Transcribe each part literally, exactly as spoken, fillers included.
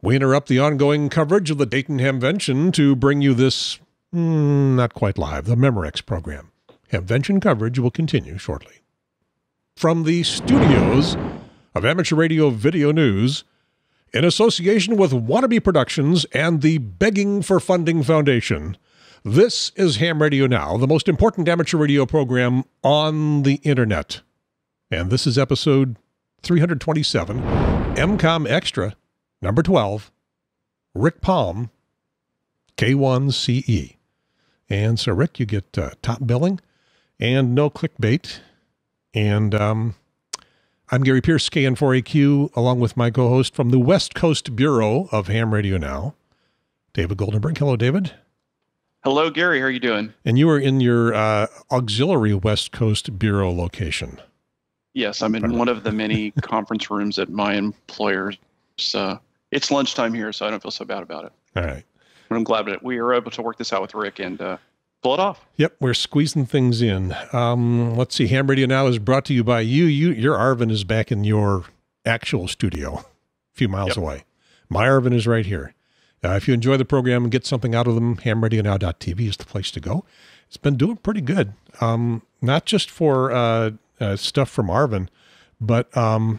We interrupt the ongoing coverage of the Dayton Hamvention to bring you this, mm, not quite live, the Memorex program. Hamvention coverage will continue shortly. From the studios of Amateur Radio Video News, in association with Wannabe Productions and the Begging for Funding Foundation, this is Ham Radio Now, the most important amateur radio program on the internet. And this is episode three twenty-seven, EmComm Extra, number twelve, Rick Palm, K one C E. And so, Rick, you get uh, top billing and no clickbait. And um, I'm Gary Pearce, K N four A Q, along with my co-host from the West Coast Bureau of Ham Radio Now, David Goldenberg. Hello, David. Hello, Gary. How are you doing? And you are in your uh, auxiliary West Coast Bureau location. Yes, I'm in one of the many conference rooms at my employer's. Uh, it's lunchtime here, so I don't feel so bad about it. All right. But I'm glad that we were able to work this out with Rick and uh, pull it off. Yep, we're squeezing things in. Um, let's see. Ham Radio Now is brought to you by you. You, your Arvin is back in your actual studio, a few miles yep. away. My Arvin is right here. Uh, if you enjoy the program and get something out of them, ham radio now dot t v is the place to go. It's been doing pretty good. Um, not just for uh, uh, stuff from Arvin, but um,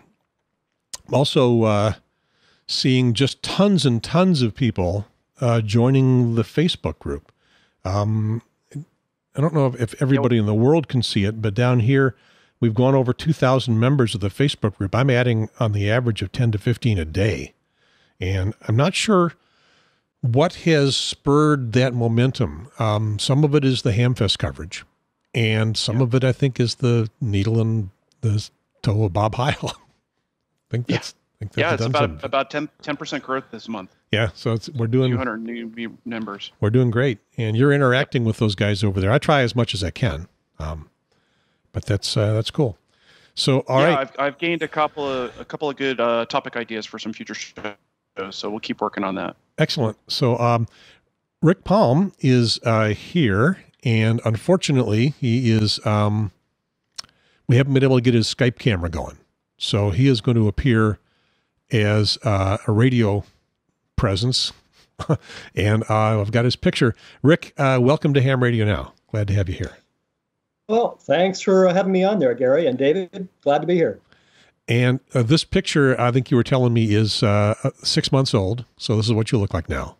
also uh, seeing just tons and tons of people uh, joining the Facebook group. Um, I don't know if, if everybody in the world can see it, but down here, we've gone over two thousand members of the Facebook group. I'm adding on the average of ten to fifteen a day. And I'm not sure what has spurred that momentum. Um, some of it is the Hamfest coverage. And some yeah. of it, I think, is the needle in the toe of Bob Heil. I think that's, yeah. I think that's yeah, it's about, something. about ten, ten percent growth this month. Yeah, so it's, we're doing two hundred new members. We're doing great, and you're interacting with those guys over there. I try as much as I can, um, but that's uh, that's cool. So, all yeah, right, I've I've gained a couple of a couple of good uh, topic ideas for some future shows, so we'll keep working on that. Excellent. So, um, Rick Palm is uh, here, and unfortunately, he is. Um, we haven't been able to get his Skype camera going, so he is going to appear as uh, a radio presence, and uh, I've got his picture. Rick, uh, welcome to Ham Radio Now. Glad to have you here. Well, thanks for having me on there, Gary and David. Glad to be here. And uh, this picture, I think you were telling me, is uh, six months old. So this is what you look like now.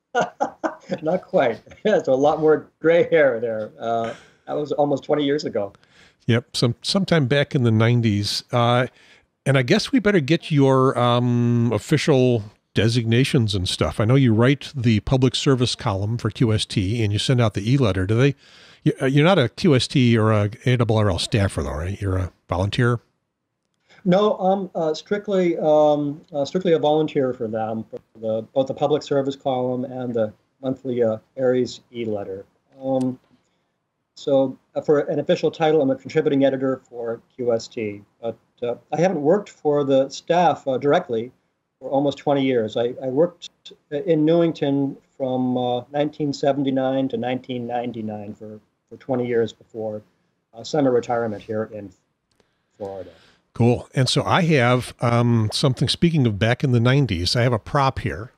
Not quite. It's a lot more gray hair there. Uh, that was almost twenty years ago. Yep, some sometime back in the nineties. Uh, and I guess we better get your um, official designations and stuff. I know you write the public service column for Q S T and you send out the E-Letter. Do they? You're not a Q S T or a A R R L staffer, though, right? You're a volunteer. No, I'm uh, strictly um, uh, strictly a volunteer for them, for the, both the public service column and the monthly uh, Aries E-Letter. Um, so uh, for an official title, I'm a contributing editor for Q S T. But uh, I haven't worked for the staff uh, directly for almost twenty years. I, I worked in Newington from uh, nineteen seventy-nine to nineteen ninety-nine for, for twenty years before uh, semi-retirement here in Florida. Cool. And so I have um, something, speaking of back in the nineties, I have a prop here.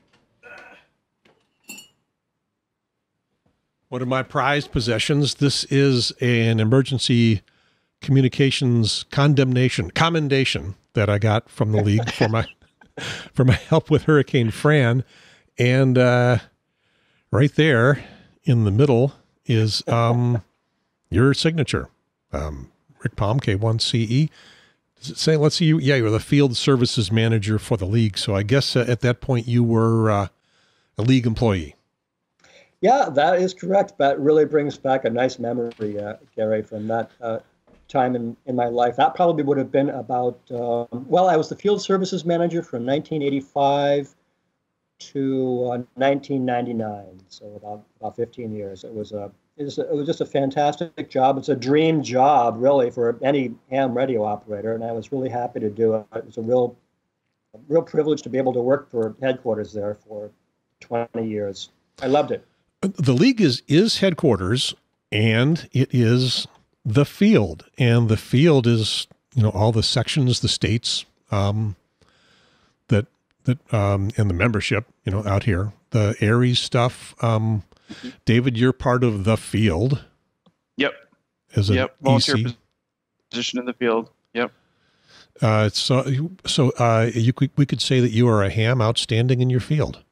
One of my prized possessions. This is an emergency communications condemnation, commendation that I got from the league for my for my help with Hurricane Fran. And uh, right there in the middle is um, your signature, um, Rick Palm, K one C E. Does it say, let's see, you, yeah, you're the field services manager for the league. So I guess uh, at that point you were uh, a league employee. Yeah, that is correct. That really brings back a nice memory, uh, Gary, from that uh, time in, in my life. That probably would have been about, um, well, I was the field services manager from nineteen eighty-five to uh, nineteen ninety-nine, so about, about fifteen years. It was a It was, it was just a fantastic job. It's a dream job, really, for any ham radio operator, and I was really happy to do it. It was a real, a real privilege to be able to work for headquarters there for twenty years. I loved it. The league is is headquarters, and it is the field, and the field is, you know, all the sections, the states um, that that um, and the membership, you know, out here, the Aries stuff. Um, mm-hmm. David, you're part of the field. Yep. As an yep. Volunteer E C. position in the field. Yep. Uh, so, so uh, you could, we could say that you are a ham outstanding in your field.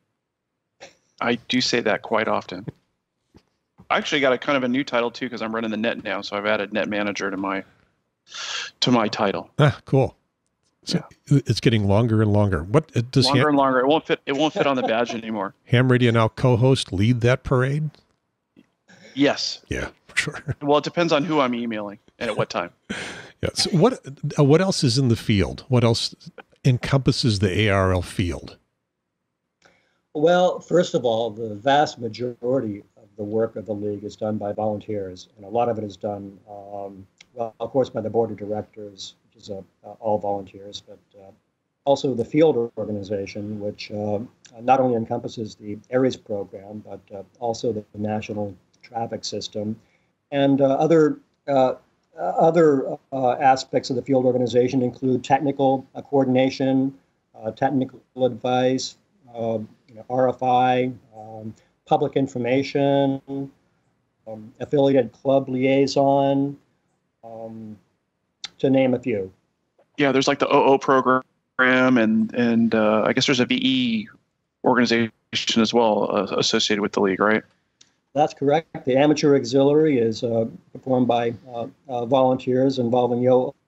I do say that quite often. I actually got a kind of a new title too because I'm running the net now, so I've added net manager to my to my title. Ah, cool. So yeah. It's getting longer and longer. What does longer ham, and longer? It won't fit. It won't fit on the badge anymore. HamRadioNow co-host lead that parade? Yes. Yeah, for sure. Well, it depends on who I'm emailing and at what time. Yeah. So what uh, what else is in the field? What else encompasses the A R R L field? Well, first of all, the vast majority of the work of the league is done by volunteers, and a lot of it is done, um, well, of course, by the board of directors, which is uh, uh, all volunteers, but uh, also the field organization, which uh, not only encompasses the ARRIS program, but uh, also the national traffic system, and uh, other uh, other uh, aspects of the field organization include technical uh, coordination, uh, technical advice, uh, you know, R F I, um, public information, um, affiliated club liaison, um, to name a few. Yeah, there's like the O O program, and and uh, I guess there's a V E organization as well uh, associated with the league, right? That's correct. The amateur auxiliary is uh, performed by uh, uh, volunteers involving the O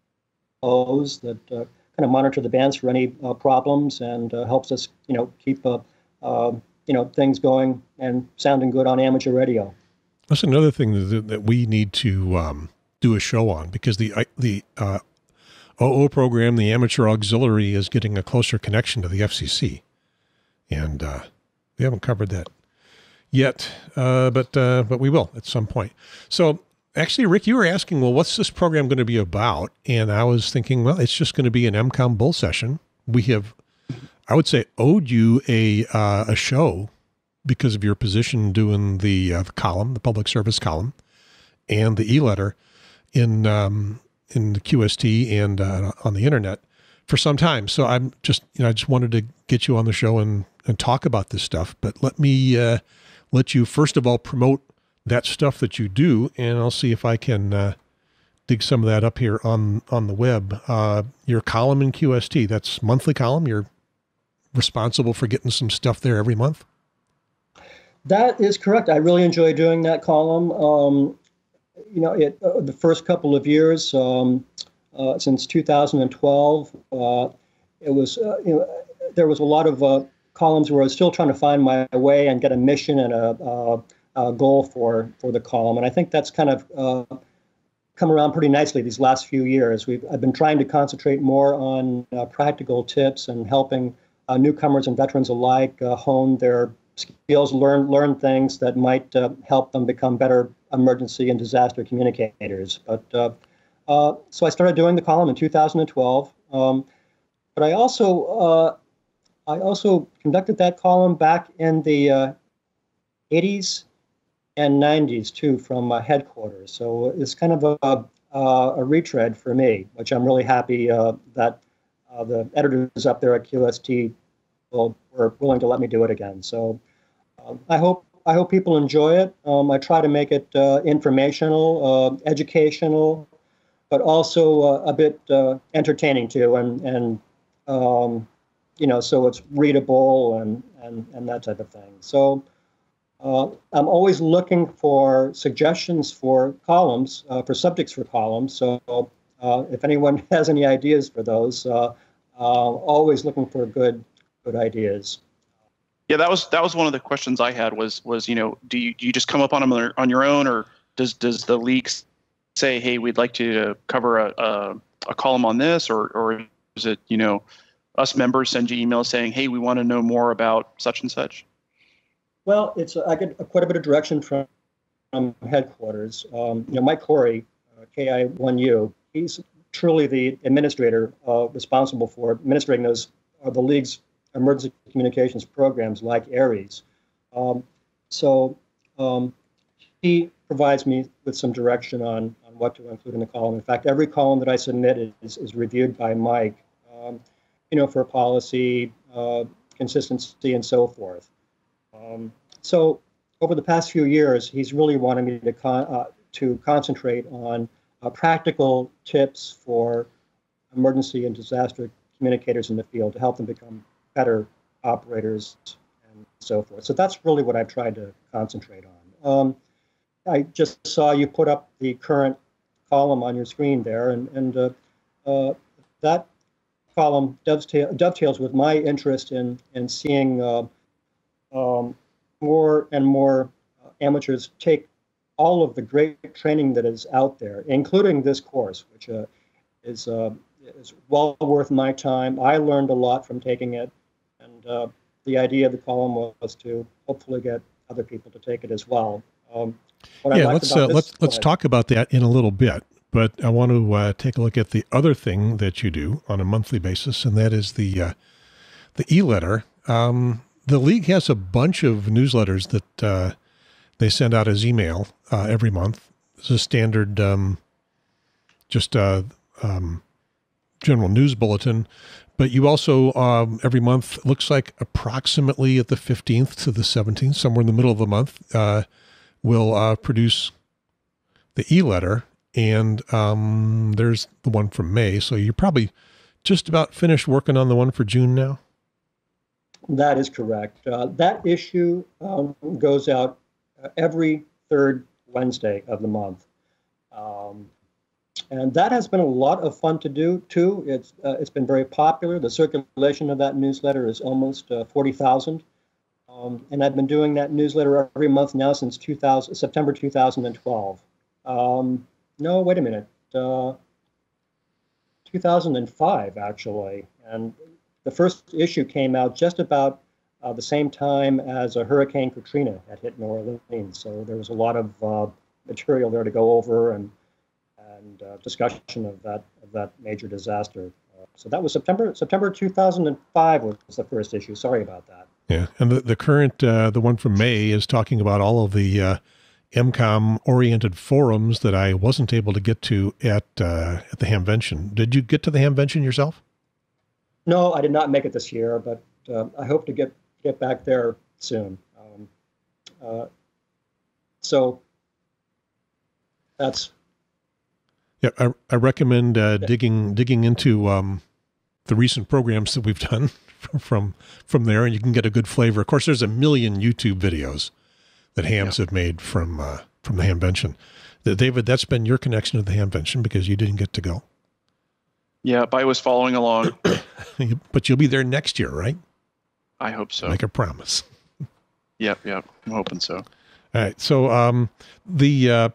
Os that uh, kind of monitor the bands for any uh, problems and uh, helps us, you know, keep uh, uh, you know things going and sounding good on amateur radio. That's another thing that, that we need to um, do a show on, because the the uh, O O program, the amateur auxiliary, is getting a closer connection to the F C C, and uh, we haven't covered that yet, uh, but uh, but we will at some point. So actually, Rick, you were asking, well, what's this program going to be about? And I was thinking, well, it's just going to be an EmComm Bull Session. We have, I would say, owed you a uh, a show because of your position doing the, uh, the column, the public service column, and the E-Letter in um, in the Q S T and uh, on the internet for some time. So I'm just, you know, I just wanted to get you on the show and, and talk about this stuff. But let me uh, let you, first of all, promote that stuff that you do, and I'll see if I can uh, dig some of that up here on, on the web. Uh, your column in Q S T, that's monthly column. You're responsible for getting some stuff there every month? That is correct. I really enjoy doing that column. Um, you know, it, uh, the first couple of years, um, uh, since two thousand twelve, uh, it was, uh, you know, there was a lot of uh, columns where I was still trying to find my way and get a mission and a, a, a goal for, for the column. And I think that's kind of uh, come around pretty nicely these last few years. We've, I've been trying to concentrate more on uh, practical tips and helping uh, newcomers and veterans alike uh, hone their skills, learn learn things that might uh, help them become better emergency and disaster communicators. But uh, uh, so I started doing the column in two thousand twelve. Um, but I also uh, I also conducted that column back in the uh, eighties and nineties too, from uh, headquarters. So it's kind of a a, a retread for me, which I'm really happy uh, that uh, the editors up there at Q S T will, were willing to let me do it again. So um, I hope I hope people enjoy it. Um, I try to make it uh, informational, uh, educational, but also uh, a bit uh, entertaining too, and and um, you know, so it's readable and and and that type of thing. So uh, I'm always looking for suggestions for columns, uh, for subjects for columns. So uh, if anyone has any ideas for those, uh, uh, always looking for good good ideas. Yeah, that was that was one of the questions I had was was you know do you do you just come up on them on your own, or does does the league say, hey, we'd like to cover a a, a column on this, or or is it, you know, us members send you emails saying, hey, we want to know more about such and such? Well, it's I get quite a bit of direction from, from headquarters. Um, you know, Mike Corey, uh, K I one U, he's truly the administrator uh, responsible for administrating those uh, the league's emergency communications programs like ARRIS. Um, so um, he provides me with some direction on, on what to include in the column. In fact, every column that I submit is, is reviewed by Mike, um, you know, for policy, uh, consistency, and so forth. Um, so over the past few years, he's really wanted me to con uh, to concentrate on uh, practical tips for emergency and disaster communicators in the field to help them become better operators and so forth. So that's really what I've tried to concentrate on. Um, I just saw you put up the current column on your screen there, and, and uh, uh, that column dovetail, dovetails with my interest in, in seeing uh, um, more and more uh, amateurs take all of the great training that is out there, including this course, which uh, is, uh, is well worth my time. I learned a lot from taking it, and uh, the idea of the column was to hopefully get other people to take it as well. Um, yeah, let's uh, let's let's talk about that in a little bit. But I want to uh, take a look at the other thing that you do on a monthly basis, and that is the uh, the e-letter. Um, the league has a bunch of newsletters that uh, they send out as email uh, every month. It's a standard, um, just uh, um, general news bulletin. But you also, um, every month, looks like approximately at the fifteenth to the seventeenth, somewhere in the middle of the month, uh, will uh, produce the e-letter. And um, there's the one from May. So you're probably just about finished working on the one for June now? That is correct. Uh, that issue um, goes out uh, every third Wednesday of the month. Um, and that has been a lot of fun to do, too. It's, uh, it's been very popular. The circulation of that newsletter is almost uh, forty thousand. Um, and I've been doing that newsletter every month now since two thousand, September two thousand twelve. Um, no, wait a minute. Uh, two thousand five, actually. And the first issue came out just about uh, the same time as a Hurricane Katrina had hit New Orleans. So there was a lot of uh, material there to go over and and uh, discussion of that of that major disaster. Uh, so that was September September two thousand five was the first issue. Sorry about that. Yeah, and the the current uh, the one from May is talking about all of the uh, EmComm oriented forums that I wasn't able to get to at uh, at the Hamvention. Did you get to the Hamvention yourself? No, I did not make it this year, but uh, I hope to get get back there soon. Um, uh, so that's. Yeah, I, I recommend uh, digging digging into um, the recent programs that we've done from from there, and you can get a good flavor. Of course, there's a million YouTube videos that hams yeah. have made from uh, from the Hamvention. David, that's been your connection to the Hamvention because you didn't get to go. Yeah, I was following along. But you'll be there next year, right? I hope so. Make a promise. Yep, yep. I'm hoping so. All right. So um, the uh,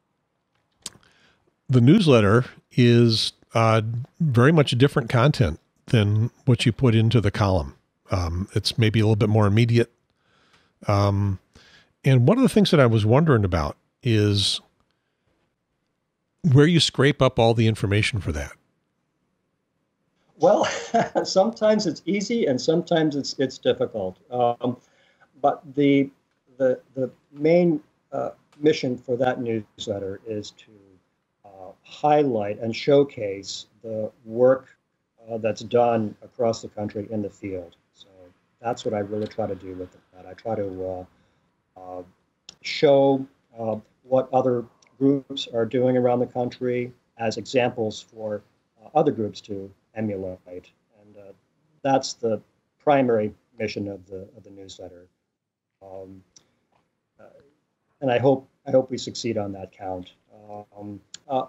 the newsletter is uh, very much different content than what you put into the column. Um, it's maybe a little bit more immediate. Um, and one of the things that I was wondering about is where you scrape up all the information for that. Well, sometimes it's easy and sometimes it's it's difficult. Um, but the the the main uh, mission for that newsletter is to uh, highlight and showcase the work uh, that's done across the country in the field. So that's what I really try to do with that. I try to uh, uh, show uh, what other groups are doing around the country as examples for uh, other groups to emulate, and uh, that's the primary mission of the of the newsletter. Um, uh, and I hope I hope we succeed on that count. Um, uh,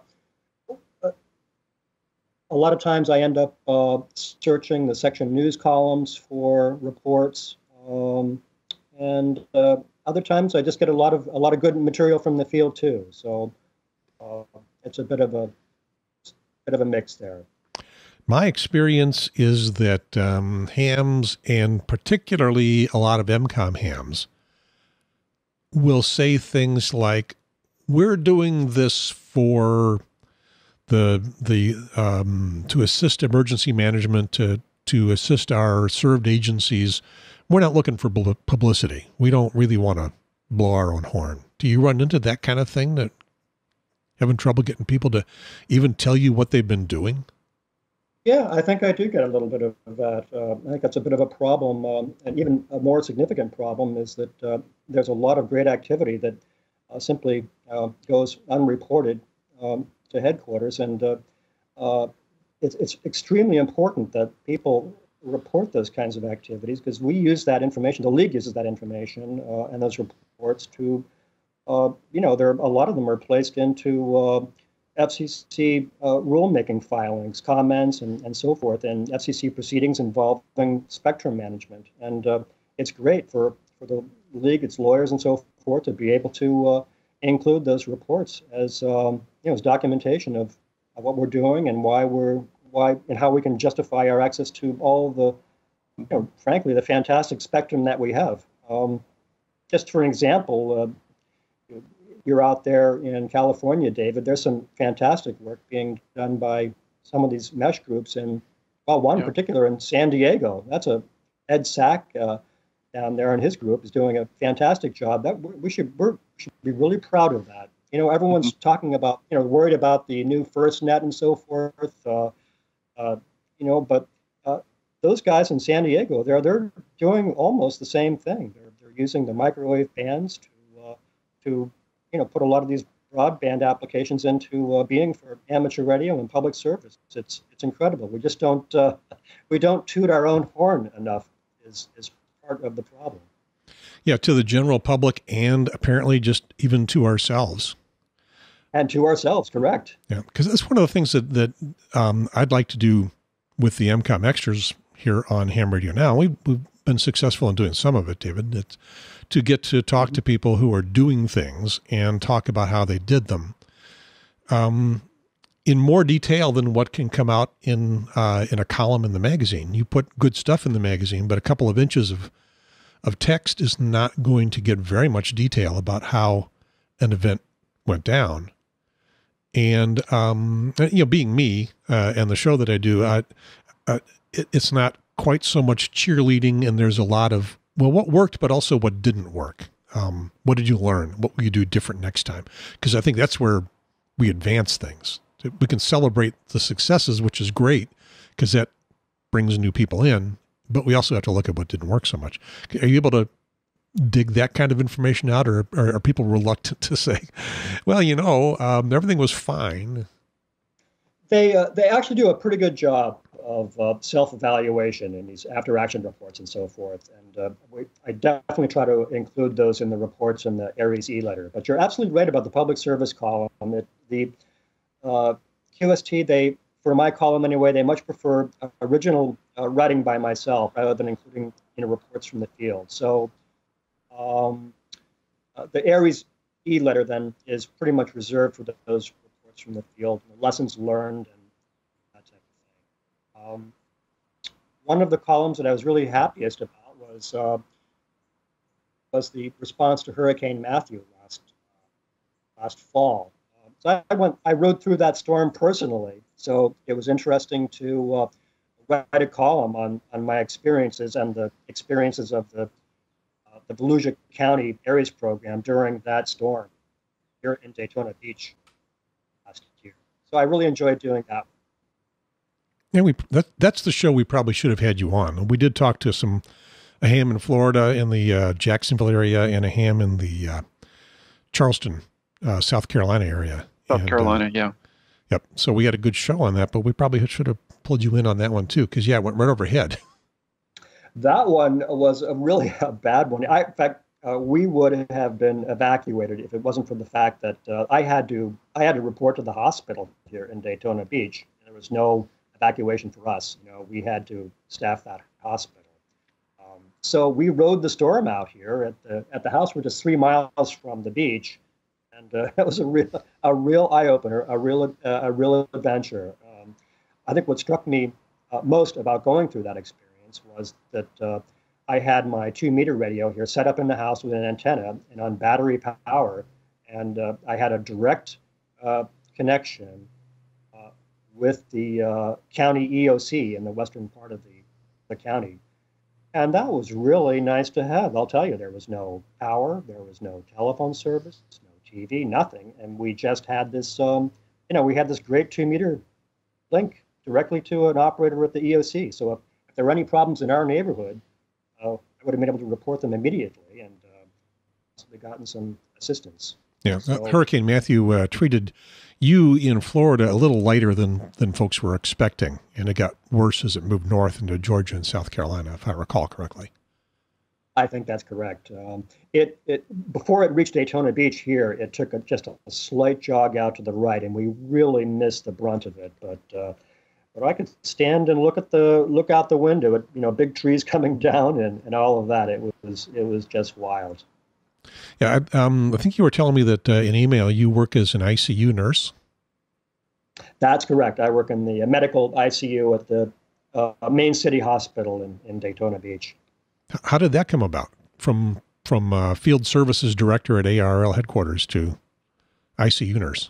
a lot of times I end up uh, searching the section news columns for reports, um, and uh, other times I just get a lot of a lot of good material from the field too. So uh, it's a bit of a bit of a mix there. My experience is that um, hams, and particularly a lot of EmComm hams, will say things like, we're doing this for the, the um, to assist emergency management, to, to assist our served agencies. We're not looking for publicity. We don't really want to blow our own horn. Do you run into that kind of thing, that having trouble getting people to even tell you what they've been doing? Yeah, I think I do get a little bit of that. Uh, I think that's a bit of a problem. Um, and even a more significant problem is that uh, there's a lot of great activity that uh, simply uh, goes unreported um, to headquarters. And uh, uh, it's, it's extremely important that people report those kinds of activities, because we use that information, the league uses that information uh, and those reports to, uh, you know, there a lot of them are placed into uh, F C C uh, rulemaking filings, comments, and, and so forth, and F C C proceedings involving spectrum management. And uh, it's great for, for the league, its lawyers, and so forth to be able to uh, include those reports as um, you know, as documentation of, of what we're doing and why we're why and how we can justify our access to all the, you know, frankly, the fantastic spectrum that we have. Um, just for an example. Uh, You're out there in California, David. There's some fantastic work being done by some of these mesh groups, and well, one in Yeah. particular in San Diego. That's a Ed Sack uh, down there, and his group is doing a fantastic job. That we should we're, we should be really proud of that. You know, everyone's mm-hmm. talking about, you know, worried about the new FirstNet and so forth. Uh, uh, you know, but uh, those guys in San Diego, they're they're doing almost the same thing. They're they're using the microwave bands to uh, to you know, put a lot of these broadband applications into uh, being for amateur radio and public service. It's it's incredible. We just don't uh, we don't toot our own horn enough. Is is part of the problem. Yeah, to the general public, and apparently just even to ourselves. And to ourselves, correct. Yeah, because that's one of the things that that um, I'd like to do with the EmComm Extras here on Ham Radio Now. We've, we've been successful in doing some of it, David. It's to get to talk to people who are doing things and talk about how they did them um, in more detail than what can come out in uh, in a column in the magazine. You put good stuff in the magazine, but a couple of inches of of text is not going to get very much detail about how an event went down. And, um, you know, being me uh, and the show that I do, I, uh, it, it's not quite so much cheerleading, and there's a lot of, well, what worked, but also what didn't work. Um, what did you learn? What will you do different next time? Because I think that's where we advance things. We can celebrate the successes, which is great, because that brings new people in, but we also have to look at what didn't work so much. Are you able to dig that kind of information out, or, or are people reluctant to say, well, you know, um, everything was fine? They uh, they actually do a pretty good job of uh, self-evaluation in these after-action reports and so forth. And uh, we, I definitely try to include those in the reports in the A R R L E-Letter. But you're absolutely right about the public service column. It, the uh, Q S T, they, for my column anyway, they much prefer uh, original uh, writing by myself rather than including, you know, reports from the field. So um, uh, the A R R L E-Letter then is pretty much reserved for the, those reports from the field, the lessons learned, and that type of thing. Um, one of the columns that I was really happiest about was uh, was the response to Hurricane Matthew last uh, last fall. Um, so I went, I rode through that storm personally, so it was interesting to uh, write a column on on my experiences and the experiences of the uh, the Volusia County Areas Program during that storm here in Daytona Beach last year. So I really enjoyed doing that. Yeah, we that that's the show we probably should have had you on. We did talk to some a ham in Florida, in the uh, Jacksonville area, and a ham in the uh, Charleston, uh, South Carolina area. South and, Carolina, uh, yeah. Yep. So we had a good show on that, but we probably should have pulled you in on that one too, because yeah, it went right overhead. That one was a really a bad one. I, in fact, uh, we would have been evacuated if it wasn't for the fact that uh, I had to I had to report to the hospital here in Daytona Beach. There was no evacuation for us. You know, we had to staff that hospital. Um, so we rode the storm out here at the at the house. We're just three miles from the beach, and uh, it was a real a real eye opener, a real uh, a real adventure. Um, I think what struck me uh, most about going through that experience was that uh, I had my two meter radio here set up in the house with an antenna and on battery power, and uh, I had a direct uh, connection with the uh, county E O C in the western part of the, the county. And that was really nice to have. I'll tell you, there was no power, there was no telephone service, no T V, nothing. And we just had this, um, you know, we had this great two meter link directly to an operator at the E O C. So if, if there were any problems in our neighborhood, uh, I would have been able to report them immediately and uh, possibly gotten some assistance. Yeah, so, uh, Hurricane Matthew uh, treated you in Florida a little lighter than, than folks were expecting, and it got worse as it moved north into Georgia and South Carolina, if I recall correctly. I think that's correct. Um, it, it before it reached Daytona Beach here, it took a, just a, a slight jog out to the right, and we really missed the brunt of it. But uh, but I could stand and look at the look out the window at you know big trees coming down and, and all of that. It was it was just wild. Yeah, I, um, I think you were telling me that uh, in email you work as an I C U nurse. That's correct. I work in the medical I C U at the uh, main city hospital in, in Daytona Beach. How did that come about? From from uh, field services director at A R R L headquarters to I C U nurse?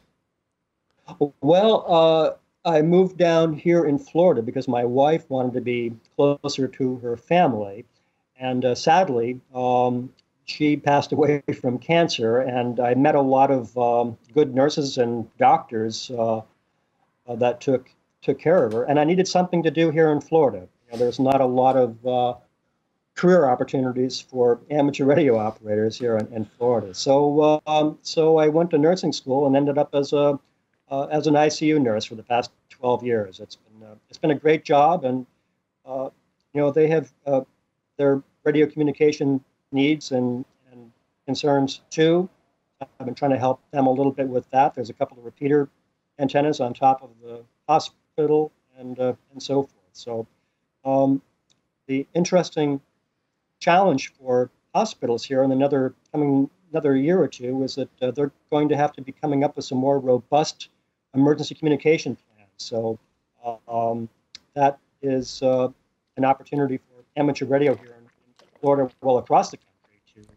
Well, uh, I moved down here in Florida because my wife wanted to be closer to her family. And uh, sadly, um, she passed away from cancer. And I met a lot of um, good nurses and doctors uh, uh, that took took care of her. And I needed something to do here in Florida. You know, there's not a lot of uh, career opportunities for amateur radio operators here in, in Florida. So, um, so I went to nursing school and ended up as a uh, as an I C U nurse for the past twelve years. It's been uh, it's been a great job, and uh, you know they have uh, their radio communication needs and, and concerns too. I've been trying to help them a little bit with that. There's a couple of repeater antennas on top of the hospital and uh, and so forth. So um, the interesting challenge for hospitals here in another coming another year or two is that uh, they're going to have to be coming up with some more robust emergency communication plans. So uh, um, that is uh, an opportunity for amateur radio here in, in Florida, well across the country, to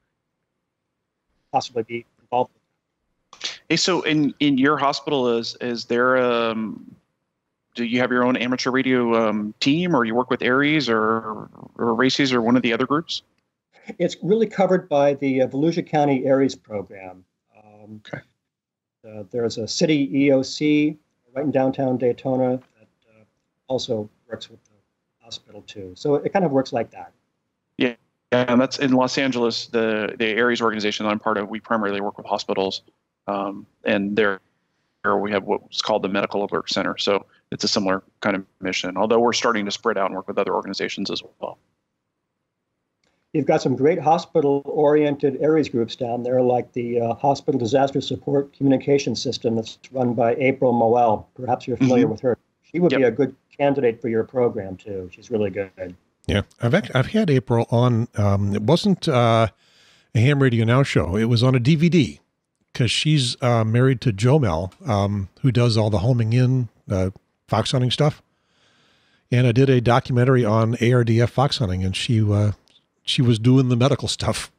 possibly be involved with that. Hey, so in, in your hospital, is is there um do you have your own amateur radio um, team, or you work with ARRIs or, or RACES or one of the other groups? It's really covered by the uh, Volusia County ARRIs program. Um, okay. Uh, there's a city E O C right in downtown Daytona that uh, also works with the hospital too. So it kind of works like that. Yeah, yeah, and that's in Los Angeles. The the ARRIs organization that I'm part of, we primarily work with hospitals, um, and there we have what's called the Medical Alert Center. So it's a similar kind of mission, although we're starting to spread out and work with other organizations as well. You've got some great hospital-oriented ARRIs groups down there, like the uh, Hospital Disaster Support Communication System that's run by April Moel. Perhaps you're familiar mm-hmm. with her. She would yep. be a good candidate for your program, too. She's really good. Yeah, I've actually, I've had April on. Um, it wasn't uh, a Ham Radio Now show. It was on a D V D, because she's uh, married to Joe Mel, um, who does all the homing in uh, fox hunting stuff. And I did a documentary on A R D F fox hunting, and she uh, she was doing the medical stuff.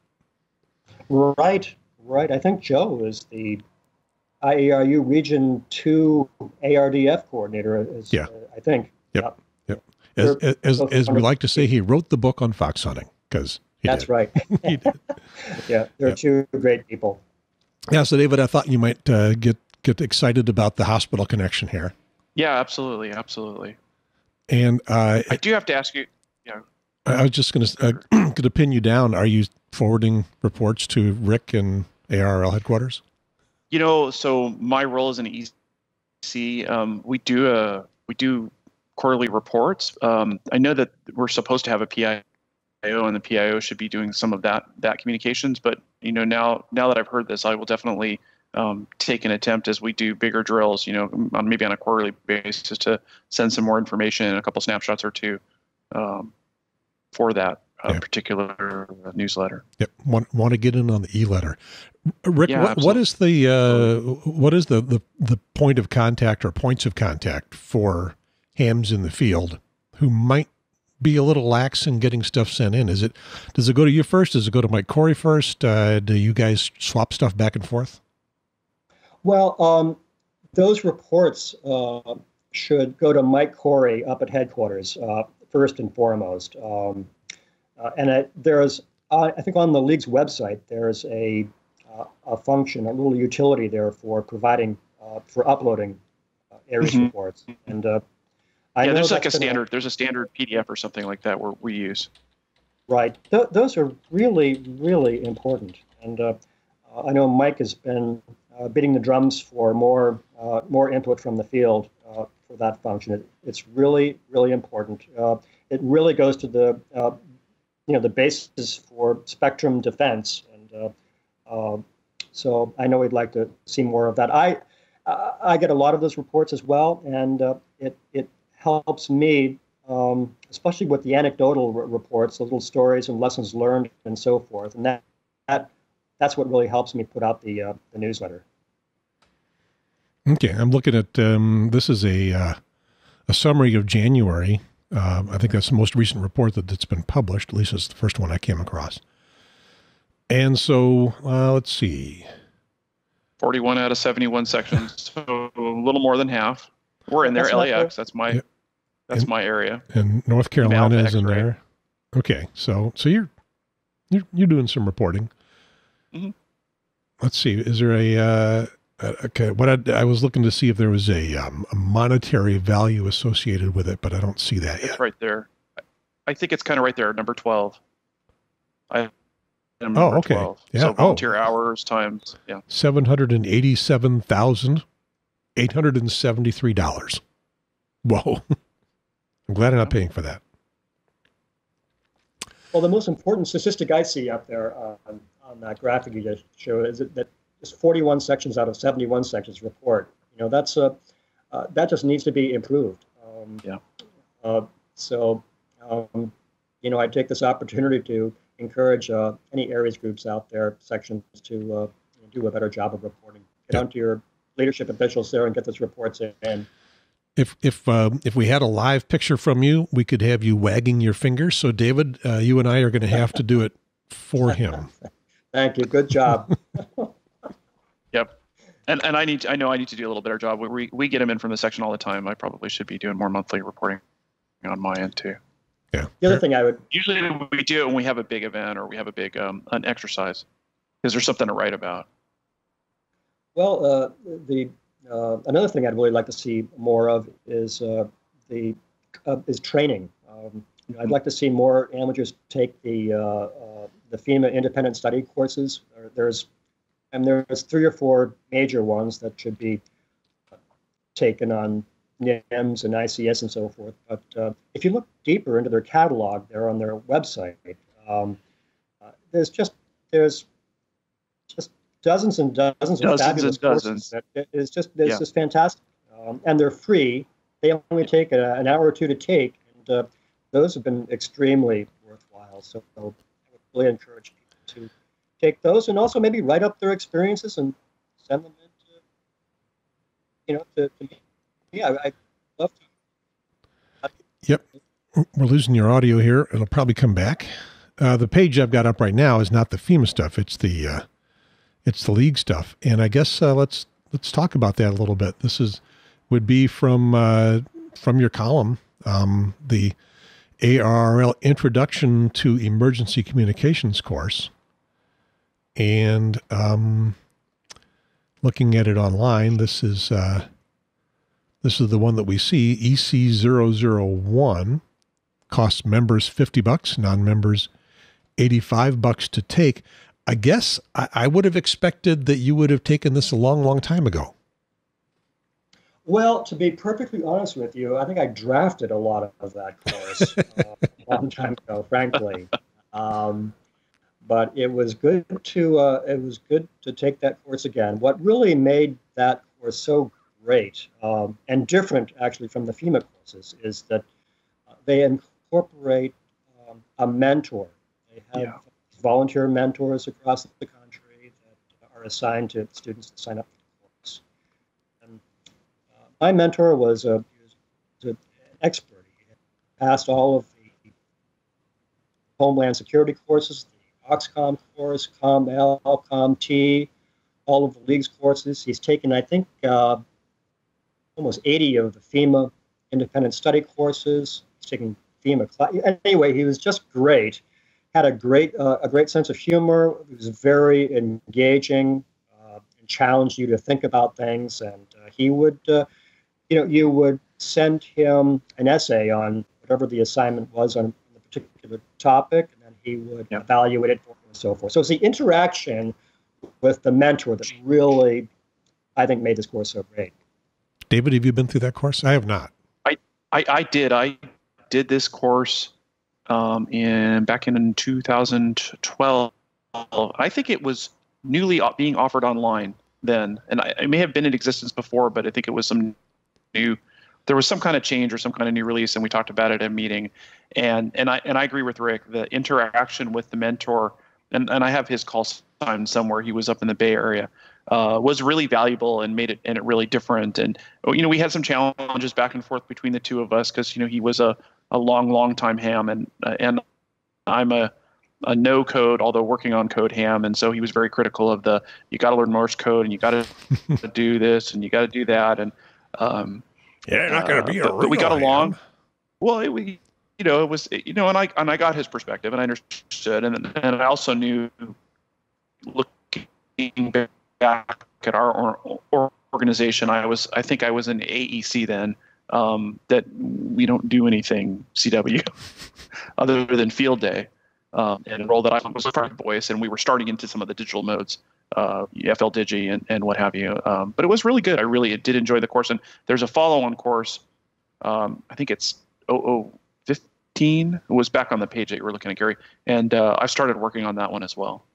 Right, right. I think Joe is the I A R U Region two A R D F coordinator. Is, yeah. Uh, I think. Yep, yep. yep. As, as, as, as we like to say, he wrote the book on fox hunting, because he That's did. right. he did. Yeah, they're yeah. two great people. Yeah, so David, I thought you might uh, get get excited about the hospital connection here. Yeah, absolutely, absolutely. And uh, I do have to ask you. Yeah, I was just going to uh, going to pin you down. Are you forwarding reports to Rick and A R R L headquarters? You know, so my role as an E C, um, we do a we do quarterly reports. Um, I know that we're supposed to have a P I O, and the P I O should be doing some of that that communications. But you know, now now that I've heard this, I will definitely um, take an attempt as we do bigger drills. You know, on, maybe on a quarterly basis, to send some more information and a couple snapshots or two um, for that uh, yeah. particular newsletter. Yep, want want to get in on the E-Letter, Rick. Yeah, what, what is the uh, what is the, the the point of contact or points of contact for hams in the field who might be a little lax in getting stuff sent in? Is it, does it go to you first? Does it go to Mike Corey first? Uh, do you guys swap stuff back and forth? Well, um, those reports uh, should go to Mike Corey up at headquarters uh, first and foremost. Um, uh, and it, there's, uh, I think on the league's website, there's a, uh, a function, a little utility there for providing, uh, for uploading uh, ARRIs mm-hmm. reports. And uh, I yeah, know there's like a that's been standard. There's a standard P D F or something like that where we use. Right. Th- those are really, really important. And uh, I know Mike has been uh, beating the drums for more uh, more input from the field uh, for that function. It, it's really, really important. Uh, it really goes to the uh, you know the basis for spectrum defense, and uh, uh, so I know we'd like to see more of that. I uh, I get a lot of those reports as well, and uh, it it helps me. Um, especially with the anecdotal r- reports, the little stories and lessons learned and so forth. And that, that that's what really helps me put out the uh, the newsletter. Okay, I'm looking at, um, this is a uh, a summary of January. Uh, I think that's the most recent report that, that's been published, at least it's the first one I came across. And so, uh, let's see. forty-one out of seventy-one sections, so a little more than half. We're in there, That's L not A X, that's my... Yep. That's And- my area. And North Carolina is in X-ray. there. Okay, so so you're you're you're doing some reporting. Mm-hmm. Let's see. Is there a uh, uh, okay? What I, I was looking to see if there was a, um, a monetary value associated with it, but I don't see that yet. It's right there. I think it's kind of right there, number twelve. I number Oh, okay. twelve. Yeah. So Oh. volunteer hours times, yeah. Seven hundred and eighty-seven thousand eight hundred and seventy-three dollars. Whoa! I'm glad I'm not paying for that. Well, the most important statistic I see up there uh, on, on that graphic you just showed is that, that just forty-one sections out of seventy-one sections report. You know, that's a uh, that just needs to be improved. Um, Yeah. Uh, so, um, you know, I take this opportunity to encourage uh, any areas groups out there, sections, to uh, do a better job of reporting. Get Yeah. onto your leadership officials there and get those reports in. If if uh, if we had a live picture from you, we could have you wagging your fingers. So, David, uh, you and I are going to have to do it for him. Thank you. Good job. Yep. And and I need to, I know I need to do a little better job. We we get them in from the section all the time. I probably should be doing more monthly reporting on my end too. Yeah. The other thing I would Usually we do it when we have a big event or we have a big um, an exercise because there's something to write about. Well, uh, the uh, another thing I'd really like to see more of is uh, the uh, is training. Um, you know, I'd like to see more amateurs take the uh, uh, the FEMA independent study courses. There- There's and there's three or four major ones that should be taken on N I M S and I C S and so forth. But uh, if you look deeper into their catalog, there on their website, um, uh, there's just there's just dozens and dozens of Dozens fabulous and dozens. courses. That, that it's just it's Yeah. just fantastic, um, and they're free. They only take a, an hour or two to take, and uh, those have been extremely worthwhile. So I would really encourage people to take those, and also maybe write up their experiences and send them in to, you know, to, to me. Yeah, I'd love to. Yep. We're losing your audio here. It'll probably come back. Uh, the page I've got up right now is not the FEMA stuff. It's the uh, it's the league stuff. And I guess uh, let's let's talk about that a little bit. This is would be from uh, from your column, um, the A R R L Introduction to Emergency Communications course. And um, looking at it online, this is uh, this is the one that we see, E C zero zero one. Costs members fifty bucks, non-members eighty-five bucks to take. I guess I, I would have expected that you would have taken this a long, long time ago. Well, to be perfectly honest with you, I think I drafted a lot of that course uh, a long time ago, frankly. Um, but it was good to uh, it was good to take that course again. What really made that course so great um, and different, actually, from the FEMA courses is that uh, they incorporate um, a mentor. They have Yeah. volunteer mentors across the country that are assigned to students that sign up for the course. And uh, my mentor was, a, he was an expert. He had passed all of the Homeland Security courses, the OXCOM course, CommL, CommT, all of the league's courses. He's taken, I think, uh, almost eighty of the FEMA independent study courses. He's taking FEMA class. Anyway, he was just great. Had a great uh, a great sense of humor. He was very engaging uh, and challenged you to think about things. And uh, he would, uh, you know, you would send him an essay on whatever the assignment was on a particular topic, and then he would yeah. evaluate it for him and so forth. So it's the interaction with the mentor that really, I think, made this course so great. David, have you been through that course? I have not. I, I, I did. I did this course um, in back in two thousand twelve. I think it was newly being offered online then, and I, it may have been in existence before, but I think it was some new. There was some kind of change or some kind of new release, and we talked about it at a meeting. And and I and I agree with Rick. The interaction with the mentor, and, and I have his call sign somewhere. He was up in the Bay Area. Uh, was really valuable and made it and it really different. And you know, we had some challenges back and forth between the two of us because you know he was a, a long, long time ham, and uh, and I'm a a no code, although working on code ham, and so he was very critical of the you got to learn Morse code and you got to do this and you got to do that. And um, yeah, you're not going to be uh, a but, real but we got along. ham. Well, it, we you know it was you know, and I and I got his perspective and I understood, and and I also knew looking back. Back at our or, or organization, I was I think I was in A E C then. Um, that we don't do anything C W other than field day, um, and a role that I was a private voice, and we were starting into some of the digital modes, uh, F L Digi and, and what have you. Um, but it was really good. I really did enjoy the course, and there's a follow-on course. Um, I think it's oh oh fifteen. It was back on the page that you were looking at, Gary, and uh, I started working on that one as well.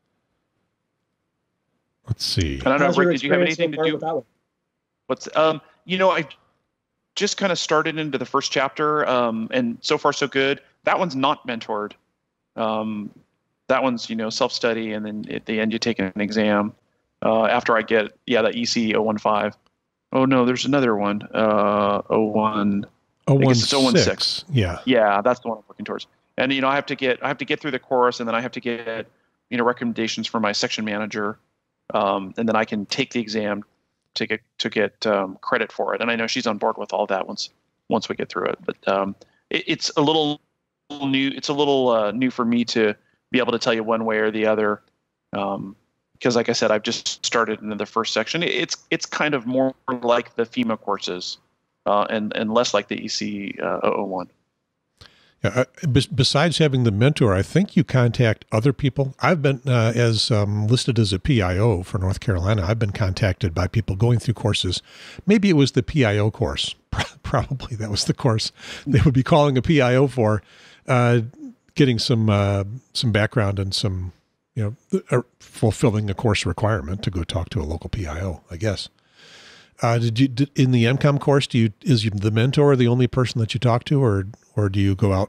Let's see. And I don't know, Rick, did you have anything to do with that one? What's um, you know, I just kind of started into the first chapter, um, and so far so good. That one's not mentored. Um, that one's you know self-study, and then at the end you take an exam. Uh, after I get yeah that E C zero one five. Oh no, there's another one. Uh, oh one. oh one six. Yeah. Yeah, that's the one I'm working towards. And you know, I have to get I have to get through the course, and then I have to get you know recommendations from my section manager. Um, and then I can take the exam to get to get um, credit for it. And I know she's on board with all that once once we get through it. But um, it, it's a little new. It's a little uh, new for me to be able to tell you one way or the other, um, because, like I said, I've just started into the first section. It's it's kind of more like the FEMA courses, uh, and and less like the E C uh, zero zero one. Yeah, uh, b- besides having the mentor, I think you contact other people. I've been, uh, as um, listed as a P I O for North Carolina, I've been contacted by people going through courses. Maybe it was the P I O course. Probably that was the course they would be calling a P I O for, uh, getting some uh, some background and some, you know, uh, fulfilling a course requirement to go talk to a local P I O, I guess. Uh, did you did, in the EmComm course? Do you is you, the mentor the only person that you talk to, or or do you go out?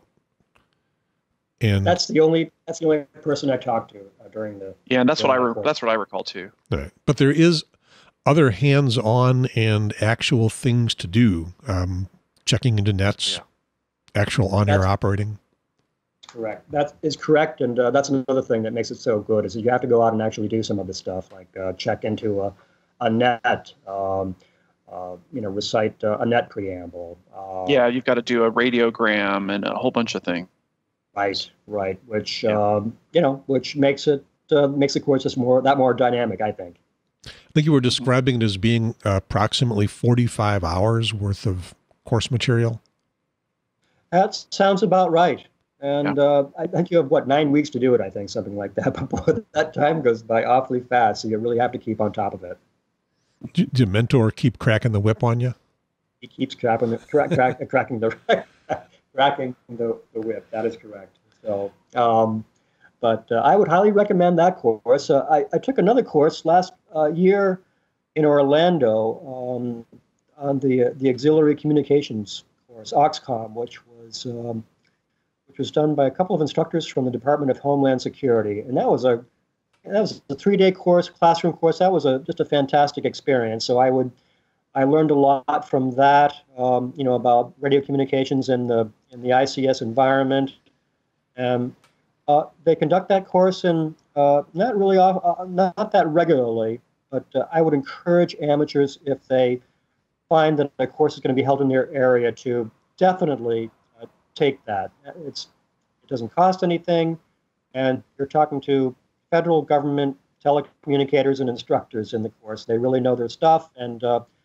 And that's the only that's the only person I talked to uh, during the yeah, and that's what I re- that's what I recall too. Right. But there is other hands-on and actual things to do, um, checking into nets, yeah. actual on-air that's operating. Correct. That is correct, and uh, that's another thing that makes it so good is that you have to go out and actually do some of this stuff, like uh, check into a. a net, um, uh, you know, recite uh, a net preamble. Uh, yeah, you've got to do a radiogram and a whole bunch of things. Right, right. Which yeah. um, you know, which makes it uh, makes the course just more that more dynamic, I think. I think you were describing it as being uh, approximately forty-five hours worth of course material. That sounds about right. And yeah. uh, I think you have, what, nine weeks to do it, I think, something like that. But boy, that time goes by awfully fast, so you really have to keep on top of it. Did the mentor keep cracking the whip on you? He keeps cracking the, crack, crack, cracking the cracking the, the whip. That is correct. So, um, but uh, I would highly recommend that course. Uh, I, I took another course last uh, year in Orlando um, on the uh, the auxiliary communications course, AUXCOM, which was um, which was done by a couple of instructors from the Department of Homeland Security, and that was a that was a three-day course, classroom course. That was a just a fantastic experience. So I would, I learned a lot from that. Um, you know, about radio communications in the in the I C S environment. Um, uh, they conduct that course in uh, not really off, uh, not that regularly, but uh, I would encourage amateurs if they find that a course is going to be held in their area to definitely uh, take that. It's it doesn't cost anything, and you're talking to federal government telecommunicators and instructors in the course. They really know their stuff, and uh,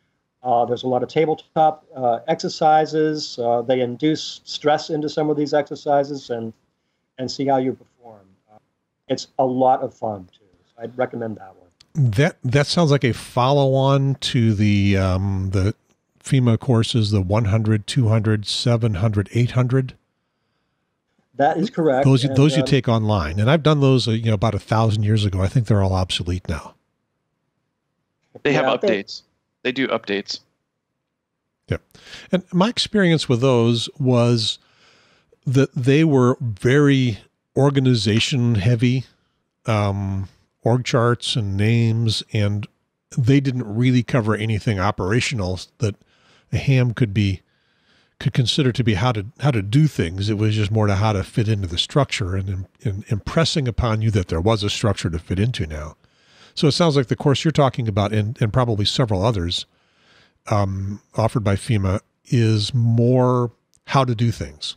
Uh, there's a lot of tabletop uh, exercises. Uh, they induce stress into some of these exercises and and see how you perform. Uh, it's a lot of fun too. So I'd recommend that one. That that sounds like a follow-on to the um, the FEMA courses, the one hundred, two hundred, seven hundred, eight hundred. That is correct. Those and, those you um, take online, and I've done those, uh, you know, about a thousand years ago. I think they're all obsolete now. They have yeah, updates. They, they do updates. Yeah, and my experience with those was that they were very organization heavy, um, org charts and names, and they didn't really cover anything operational that a ham could be could consider to be how to how to do things. It was just more to how to fit into the structure and, and impressing upon you that there was a structure to fit into now. So it sounds like the course you're talking about, and, and probably several others um, offered by FEMA, is more how to do things.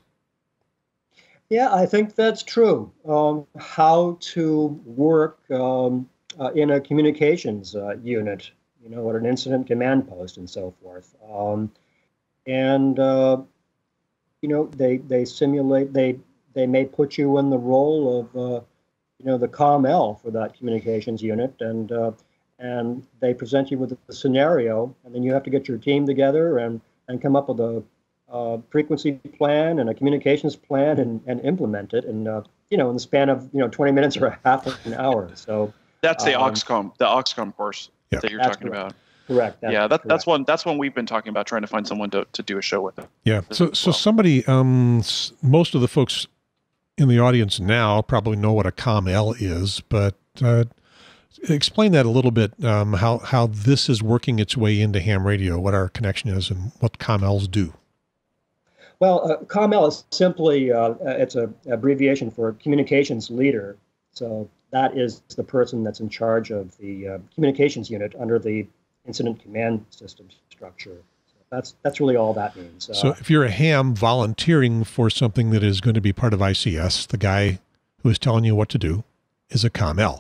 Yeah, I think that's true. Um, how to work um, uh, in a communications uh, unit, you know, at an incident command post and so forth. Um, and, uh, you know, they, they simulate, they, they may put you in the role of, uh, you know, the COM L for that communications unit, and uh, and they present you with a scenario, and then you have to get your team together and, and come up with a uh, frequency plan and a communications plan and, and implement it, and uh, you know, in the span of you know twenty minutes or a half an hour. So that's the um, OXCOM, the OXCOM course yeah. that you're That's talking correct. about. Correct. That's yeah, that, correct. that's one. That's one we've been talking about, trying to find someone to, to do a show with. It. Yeah. So so somebody, um, most of the folks in the audience now probably know what a COM L is, but uh, explain that a little bit. Um, how how this is working its way into ham radio, what our connection is, and what COM Ls do. Well, uh, COM L is simply uh, it's a abbreviation for communications leader. So that is the person that's in charge of the uh, communications unit under the incident command system structure. So that's that's really all that means. Uh, So if you're a ham volunteering for something that is going to be part of I C S, the guy who is telling you what to do is a COM L.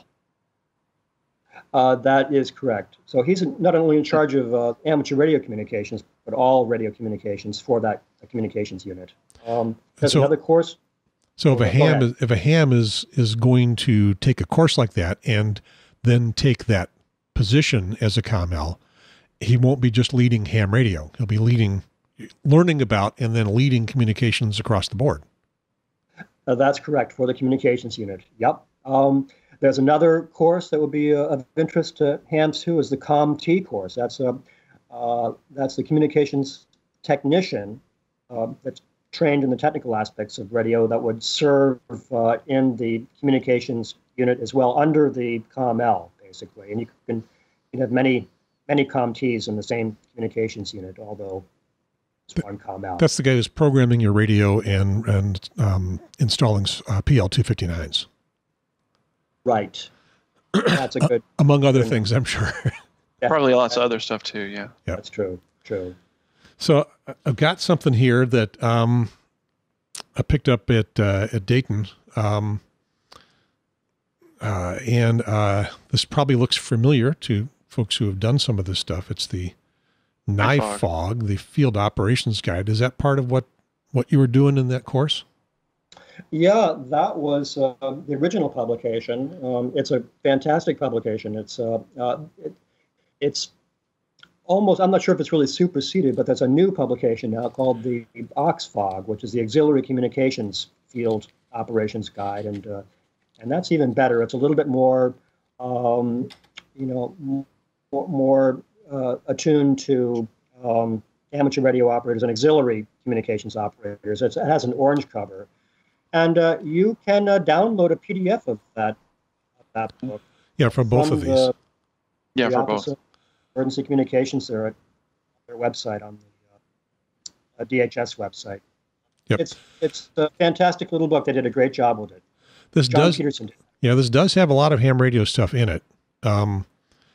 Uh, that is correct. So he's not only in charge of uh, amateur radio communications, but all radio communications for that uh, communications unit. Um, there's so, another course. So if oh, a ham is, if a ham is is going to take a course like that and then take that position as a COM L, he won't be just leading ham radio. He'll be leading, learning about, and then leading communications across the board. Uh, that's correct, for the communications unit. Yep. Um, there's another course that would be uh, of interest to hams too, is the COM T course. That's a uh, that's the communications technician uh, that's trained in the technical aspects of radio that would serve uh, in the communications unit as well under the COM L, basically. And you can, you can have many many COM Ts in the same communications unit, although it's one COM L. That's the guy who's programming your radio and and um, installing uh, P L two fifty-nines. Right. That's a good... Among other things, I'm sure. Yeah. Probably lots of other stuff too, yeah. Yeah. That's true, true. So I've got something here that um, I picked up at uh, at Dayton, um, uh, and uh, this probably looks familiar to folks who have done some of this stuff. It's the N I F O G, the Field Operations Guide. Is that part of what, what you were doing in that course? Yeah, that was uh, the original publication. Um, it's a fantastic publication. It's uh, uh, it, it's almost, I'm not sure if it's really superseded, but there's a new publication now called the O X F O G, which is the Auxiliary Communications Field Operations Guide, and uh, and that's even better. It's a little bit more, um, you know, more, more uh, attuned to um, amateur radio operators and auxiliary communications operators. It's, it has an orange cover. And uh, you can uh, download a P D F of that, of that book. Yeah, from both from of these. The, yeah, the for Office both. of Emergency Communications there at their website, on the uh, D H S website. Yep. It's it's a fantastic little book. They did a great job with it. This John does, Peterson did. yeah, this does have a lot of ham radio stuff in it. Um,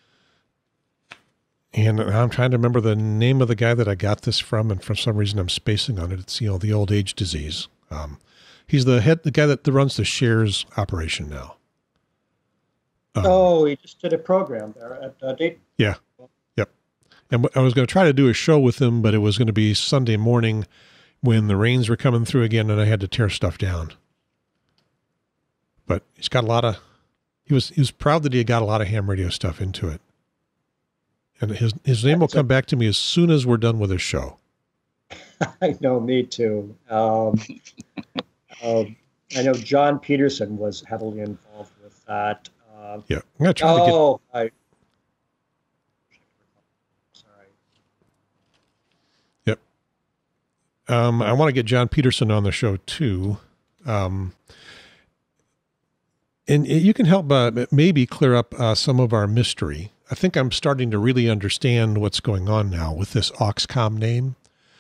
and I'm trying to remember the name of the guy that I got this from, and for some reason I'm spacing on it. It's, you know, the old age disease. Um, he's the head, the guy that runs the shares operation now. Um, Oh, he just did a program there at uh, Dayton. Yeah. Yep. And I was going to try to do a show with him, but it was going to be Sunday morning when the rains were coming through again, and I had to tear stuff down. But he's got a lot of, he was he was proud that he had got a lot of ham radio stuff into it. And his his name will come back to me as soon as we're done with his show. I know, me too. Um, um, I know John Peterson was heavily involved with that. Uh, yeah, I'm going to try oh, to get... Oh, I... Sorry. Yep. Um, I want to get John Peterson on the show, too. Um, and you can help uh, maybe clear up uh, some of our mystery. I think I'm starting to really understand what's going on now with this Oxcom name.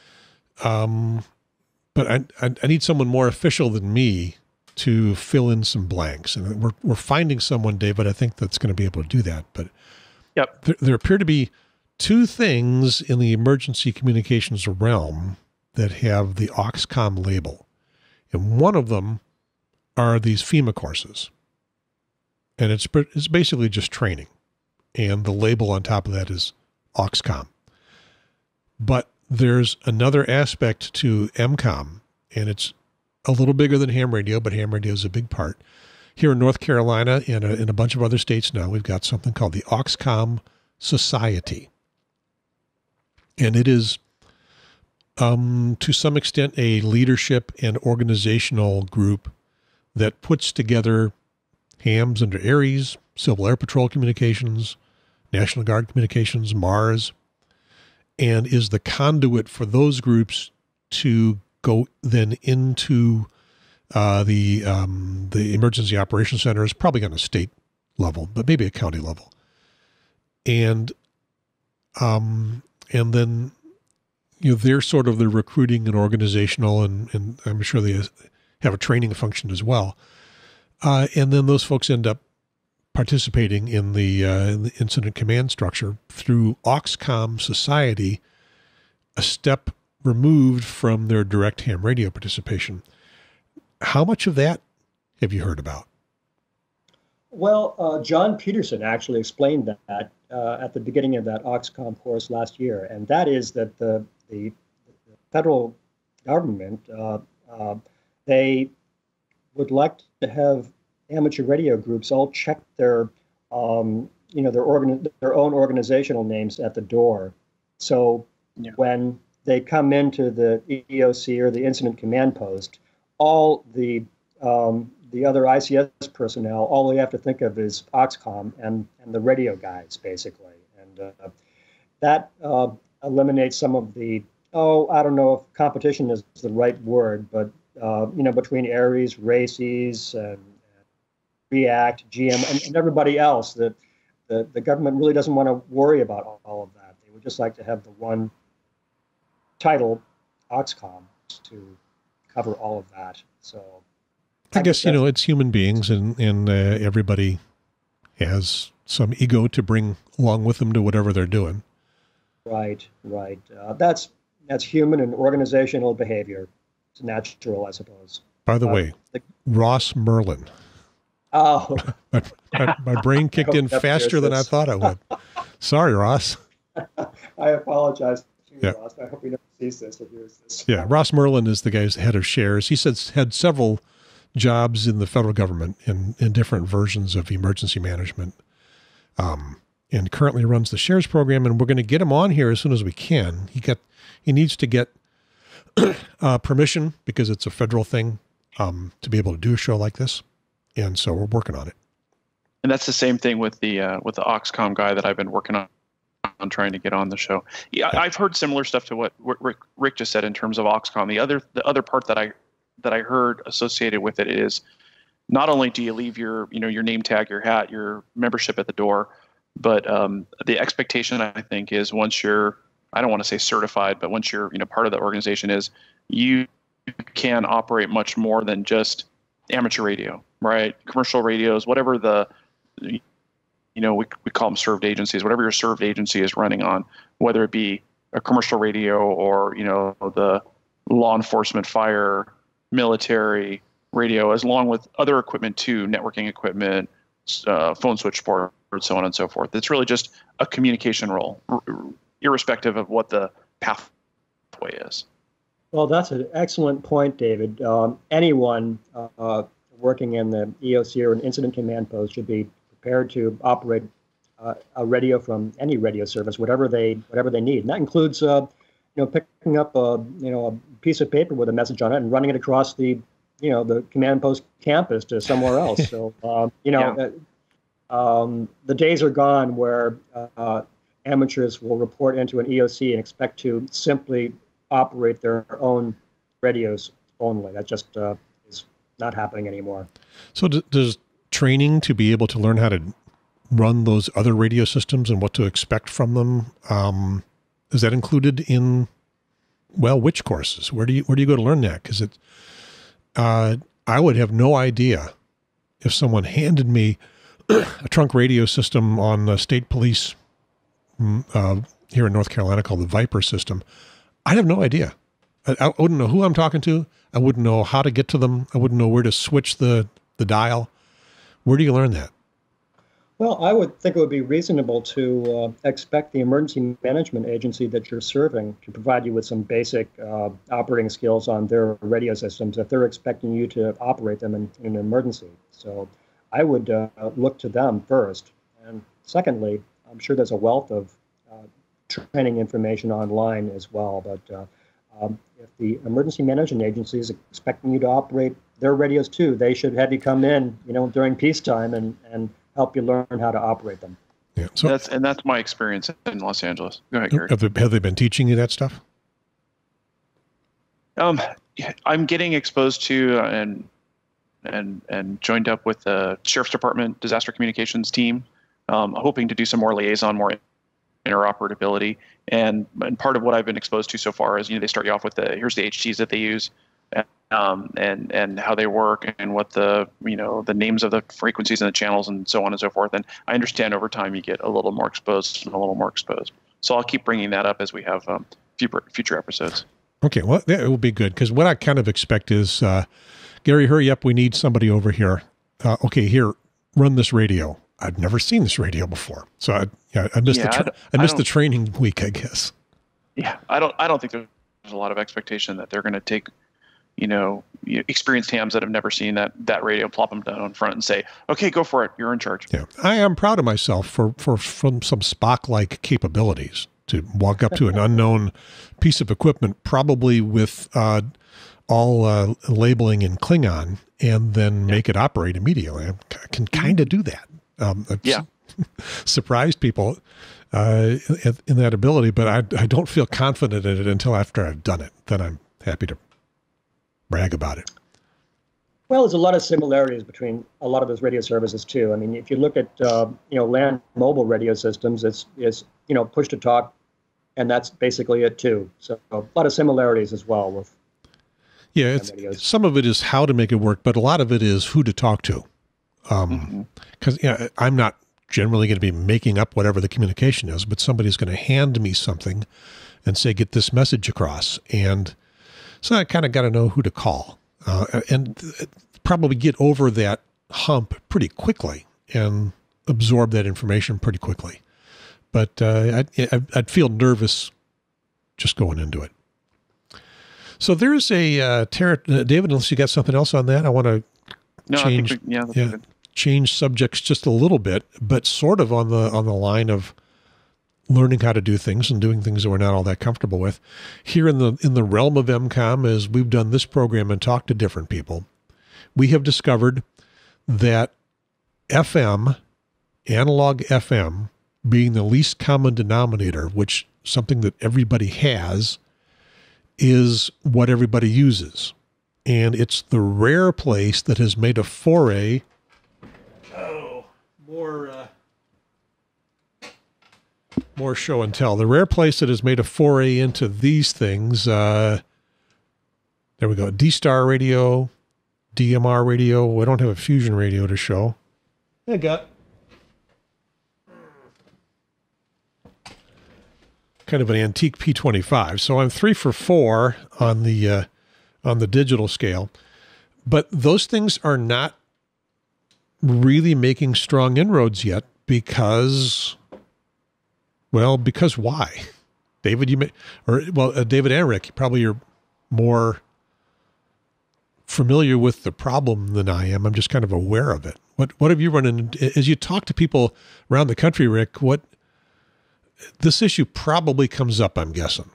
Um, but I, I, I need someone more official than me to fill in some blanks. And we're, we're finding someone, David, I think that's going to be able to do that. But yep. there, there appear to be two things in the emergency communications realm that have the Oxcom label. And one of them are these FEMA courses. And it's, it's basically just training. And the label on top of that is Oxcom. But there's another aspect to EmComm, and it's a little bigger than ham radio, but ham radio is a big part. Here in North Carolina and a, in a bunch of other states now, we've got something called the Oxcom Society. And it is, um, to some extent, a leadership and organizational group that puts together hams under ARRIs, Civil Air Patrol Communications, National Guard Communications, MARS, and is the conduit for those groups to go then into uh, the um, the Emergency Operations Center. Is probably on a state level, but maybe a county level, and um, and then you know they're sort of the recruiting and organizational, and and I'm sure they have a training function as well. Uh, and then those folks end up participating in the, uh, in the incident command structure through Oxcom Society, a step removed from their direct ham radio participation. How much of that have you heard about? Well, uh, John Peterson actually explained that uh, at the beginning of that Oxcom course last year, and that is that the, the, the federal government, uh, uh, they would like to have amateur radio groups all check their, um, you know, their organ their own organizational names at the door. So yeah. when they come into the E O C or the Incident Command Post, all the um, the other I C S personnel, all they have to think of is Oxcom and and the radio guys, basically, and uh, that uh, eliminates some of the oh, I don't know if competition is the right word, but uh, you know, between ARRIs, RACES, and React, G M, and, and everybody else. That the, the government really doesn't want to worry about all, all of that. They would just like to have the one title, Oxcom, to cover all of that. So I, I guess, you know, it's human beings, and, and uh, everybody has some ego to bring along with them to whatever they're doing. Right, right. Uh, that's that's human and organizational behavior. It's natural, I suppose. By the uh, way, the, Ross Merlin. Oh, my, my, my brain kicked in faster than I thought it would. Sorry, Ross. I apologize to you, yeah. Ross. I hope he never sees this or hears this. Yeah, Ross Merlin is the guy's head of shares. He says had several jobs in the federal government in, in different versions of emergency management, um, and currently runs the shares program. And we're going to get him on here as soon as we can. He got he needs to get uh, permission because it's a federal thing um, to be able to do a show like this. And so we're working on it. And that's the same thing with the uh, with the Oxcom guy that I've been working on on trying to get on the show. Yeah, yeah. I've heard similar stuff to what Rick, Rick just said in terms of Oxcom. The other the other part that I that I heard associated with it is not only do you leave your you know your name tag, your hat, your membership at the door, but um, the expectation I think is once you're I don't want to say certified, but once you're you know part of the organization is you can operate much more than just amateur radio, right? Commercial radios, whatever the, you know, we we call them served agencies, whatever your served agency is running on, whether it be a commercial radio or, you know, the law enforcement, fire, military radio, as long with other equipment too, networking equipment, uh, phone switchboard, so on and so forth. It's really just a communication role. irrespective of what the pathway is. Well, that's an excellent point, David. Um, anyone uh, working in the E O C or an incident command post should be prepared to operate uh, a radio from any radio service, whatever they whatever they need, and that includes uh, you know picking up a you know a piece of paper with a message on it and running it across the you know the command post campus to somewhere else. So um, you know yeah. uh, um, the days are gone where uh, amateurs will report into an E O C and expect to simply operate their own radios only. That just uh, is not happening anymore. So d- does training to be able to learn how to run those other radio systems and what to expect from them, um, is that included in, well, which courses? Where do you where do you go to learn that? Because it, uh, I would have no idea if someone handed me a trunk radio system on the state police uh, here in North Carolina called the Viper system. I'd have no idea. I, I wouldn't know who I'm talking to. I wouldn't know how to get to them. I wouldn't know where to switch the, the dial. Where do you learn that? Well, I would think it would be reasonable to uh, expect the emergency management agency that you're serving to provide you with some basic uh, operating skills on their radio systems if they're expecting you to operate them in, in an emergency. So I would uh, look to them first. And secondly, I'm sure there's a wealth of training information online as well. But uh, um, if the emergency management agency is expecting you to operate their radios too, they should have you come in, you know, during peacetime and, and help you learn how to operate them. Yeah, so that's and that's my experience in Los Angeles. Go ahead, Gary. Have they, have they been teaching you that stuff? Um, I'm getting exposed to uh, and and and joined up with the Sheriff's Department disaster communications team, um, hoping to do some more liaison, more interoperability, and and part of what I've been exposed to so far is, you know, they start you off with the here's the H Ts that they use, um, and and how they work, and what the you know the names of the frequencies and the channels and so on and so forth. And I understand over time you get a little more exposed and a little more exposed. So I'll keep bringing that up as we have um, future future episodes. Okay, well that will be good, because what I kind of expect is, uh, Gary, hurry up, we need somebody over here. Uh, okay, here, run this radio. I've never seen this radio before, so I, yeah, I missed yeah, the tra- I, I missed I the training week, I guess. Yeah, I don't. I don't think there's a lot of expectation that they're going to take, you know, experienced hams that have never seen that that radio, plop them down in front, and say, "Okay, go for it. You're in charge." Yeah, I am proud of myself for for from some Spock-like capabilities to walk up to an unknown piece of equipment, probably with uh, all uh, labeling in Klingon, and then yeah. make it operate immediately. I can kind of do that. Um, I've yeah. surprised people uh, in, in that ability, but I, I don't feel confident in it until after I've done it. Then I'm happy to brag about it. Well, there's a lot of similarities between a lot of those radio services too. I mean, if you look at uh, you know land mobile radio systems, it's it's you know push to talk, and that's basically it too. So a lot of similarities as well with. Yeah, it's, some of it is how to make it work, but a lot of it is who to talk to. Um, because mm-hmm. you know, I'm not generally going to be making up whatever the communication is, but somebody's going to hand me something and say, get this message across. And so I kind of got to know who to call, uh, and probably get over that hump pretty quickly and absorb that information pretty quickly. But uh, I'd, I'd feel nervous just going into it. So there's a, uh, ter- uh, David, unless you got something else on that, I want to no, change, I think we, yeah, that's yeah, good. change subjects just a little bit, but sort of on the on the line of learning how to do things and doing things that we're not all that comfortable with. Here in the in the realm of EmComm, as we've done this program and talked to different people, we have discovered that F M, analog F M, being the least common denominator, which something that everybody has, is what everybody uses. And it's the rare place that has made a foray. Oh, more, uh, more show and tell. The rare place that has made a foray into these things. Uh, there we go. D-Star radio, D M R radio. We don't have a fusion radio to show. I got kind of an antique P twenty-five. So I'm three for four on the, uh, on the digital scale, but those things are not really making strong inroads yet because, well, because why? David, you may, or well, uh, David and Rick, probably you're more familiar with the problem than I am. I'm just kind of aware of it. What what have you run into as you talk to people around the country, Rick? What this issue probably comes up, I'm guessing.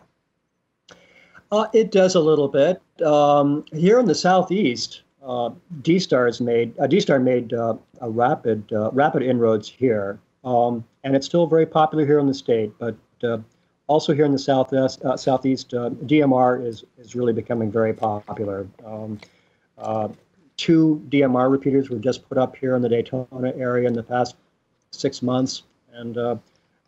Uh, it does a little bit. Um, here in the Southeast, uh, D-Star's made uh, D-Star made uh, a rapid uh, rapid inroads here, um, and it's still very popular here in the state. But uh, also here in the Southwest, uh, Southeast, uh, D M R is is really becoming very popular. Um, uh, two D M R repeaters were just put up here in the Daytona area in the past six months, and uh,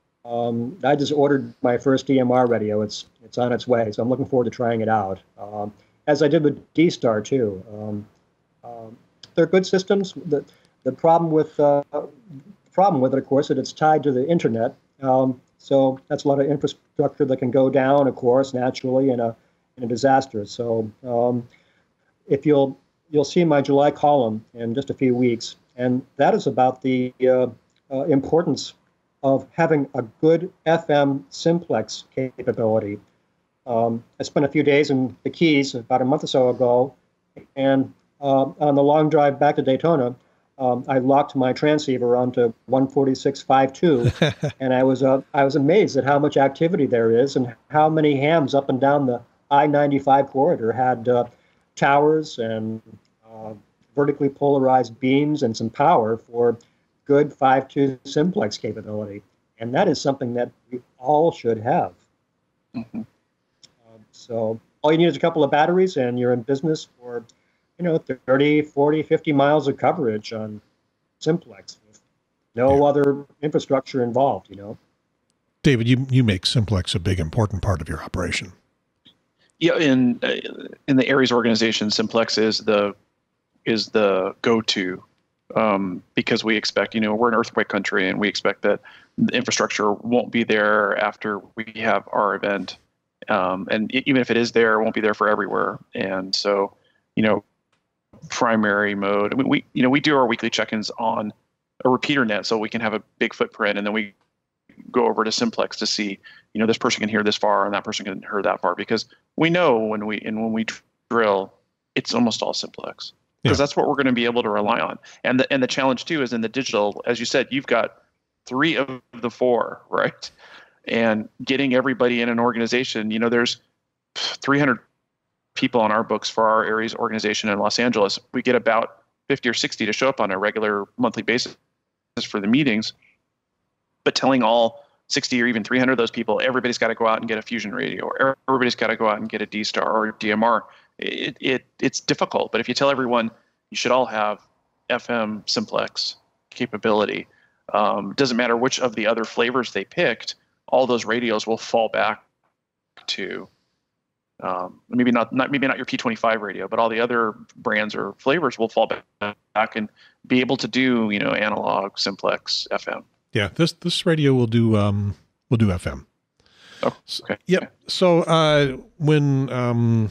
um, I just ordered my first D M R radio. It's it's on its way, so I'm looking forward to trying it out. Um, as I did with D-Star too. Um, um, they're good systems. The the problem with uh, problem with it, of course, that it's tied to the internet. Um, so that's a lot of infrastructure that can go down, of course, naturally in a in a disaster. So um, if you'll you'll see my July column in just a few weeks, and that is about the uh, uh, importance of having a good F M simplex capability. Um, I spent a few days in the Keys about a month or so ago, and uh, on the long drive back to Daytona, um, I locked my transceiver onto one forty-six point five two, and I was uh, I was amazed at how much activity there is and how many hams up and down the I ninety-five corridor had uh, towers and uh, vertically polarized beams and some power for good five point two simplex capability, and that is something that we all should have. Mm-hmm. Um, so all you need is a couple of batteries, and you're in business for, you know, thirty, forty, fifty miles of coverage on simplex with no yeah. other infrastructure involved. You know, David, you you make simplex a big important part of your operation. Yeah, in uh, in the Aries organization, simplex is the is the go-to. Um, because we expect, you know, we're an earthquake country, and we expect that the infrastructure won't be there after we have our event. Um, and even if it is there, it won't be there for everywhere. And so, you know, primary mode, I mean, we, you know, we do our weekly check-ins on a repeater net so we can have a big footprint. And then we go over to simplex to see, you know, this person can hear this far and that person can hear that far, because we know when we, and when we drill, it's almost all simplex. Because yeah. that's what we're going to be able to rely on. And the and the challenge too is in the digital, as you said, you've got three of the four, right? And getting everybody in an organization, you know, there's three hundred people on our books for our Aries organization in Los Angeles. We get about fifty or sixty to show up on a regular monthly basis for the meetings. But telling all sixty or even three hundred of those people, everybody's got to go out and get a fusion radio, or everybody's got to go out and get a D-Star or a D M R. It, it it's difficult, but if you tell everyone you should all have F M simplex capability, um, doesn't matter which of the other flavors they picked, all those radios will fall back to um, maybe not, not maybe not your P twenty-five radio, but all the other brands or flavors will fall back and be able to do, you know, analog simplex F M. Yeah, this this radio will do um, will do F M. Oh, okay. Yep. Okay. So uh, when um,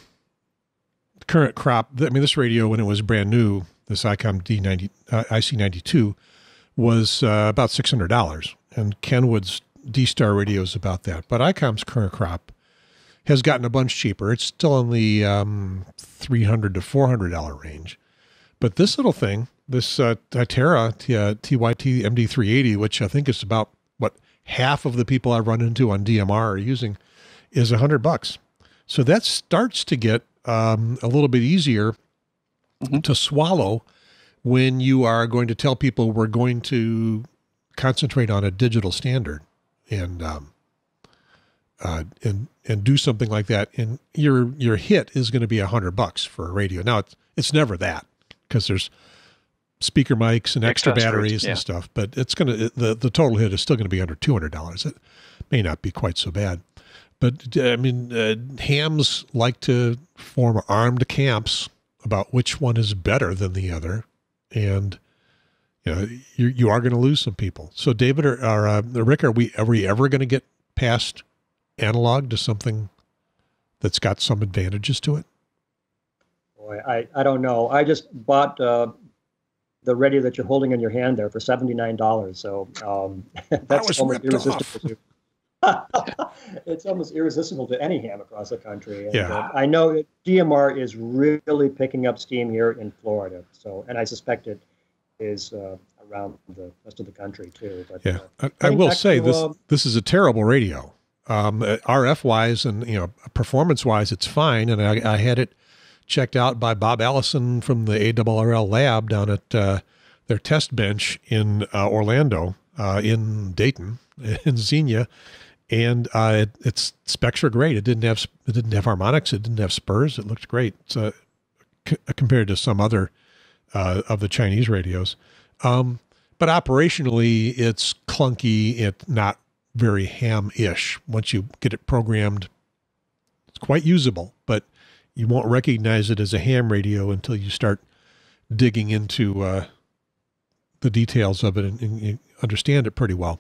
current crop, I mean, this radio, when it was brand new, this ICOM D ninety, uh, I C ninety-two, was uh, about six hundred dollars. And Kenwood's D-Star radio is about that. But ICOM's current crop has gotten a bunch cheaper. It's still in the um, three hundred to four hundred dollars range. But this little thing, this uh, Terra T, uh, T Y T M D three eighty, which I think is about what half of the people I've run into on D M R are using, is a hundred bucks. So that starts to get um, a little bit easier mm-hmm. to swallow when you are going to tell people we're going to concentrate on a digital standard and um, uh, and and do something like that. And your your hit is going to be a hundred bucks for a radio. Now it's it's never that, because there's speaker mics and extra batteries yeah. and stuff, but it's going to, the, the total hit is still going to be under two hundred dollars. It may not be quite so bad, but I mean, uh, hams like to form armed camps about which one is better than the other. And, you know, you, you are going to lose some people. So David or, or uh, Rick, are we, are we ever going to get past analog to something that's got some advantages to it? Boy, I, I don't know. I just bought, uh, the radio that you're holding in your hand there for seventy-nine dollars. So um, that's almost irresistible. It's almost irresistible to any ham across the country. And, Yeah. uh, I know D M R is really picking up steam here in Florida. So, and I suspect it is uh, around the rest of the country too. But Yeah, uh, I, I will say to, this uh, this is a terrible radio. Um, R F wise and you know performance wise, it's fine. And I, I had it checked out by Bob Allison from the A R R L lab down at uh, their test bench in uh, Orlando, uh, in Dayton, in Xenia, and uh, it, its specs are great. It didn't have it didn't have harmonics. It didn't have spurs. It looked great. So c- compared to some other uh, of the Chinese radios. Um, but operationally, it's clunky. It's not very ham-ish. Once you get it programmed, it's quite usable, but you won't recognize it as a ham radio until you start digging into uh, the details of it and, and you understand it pretty well.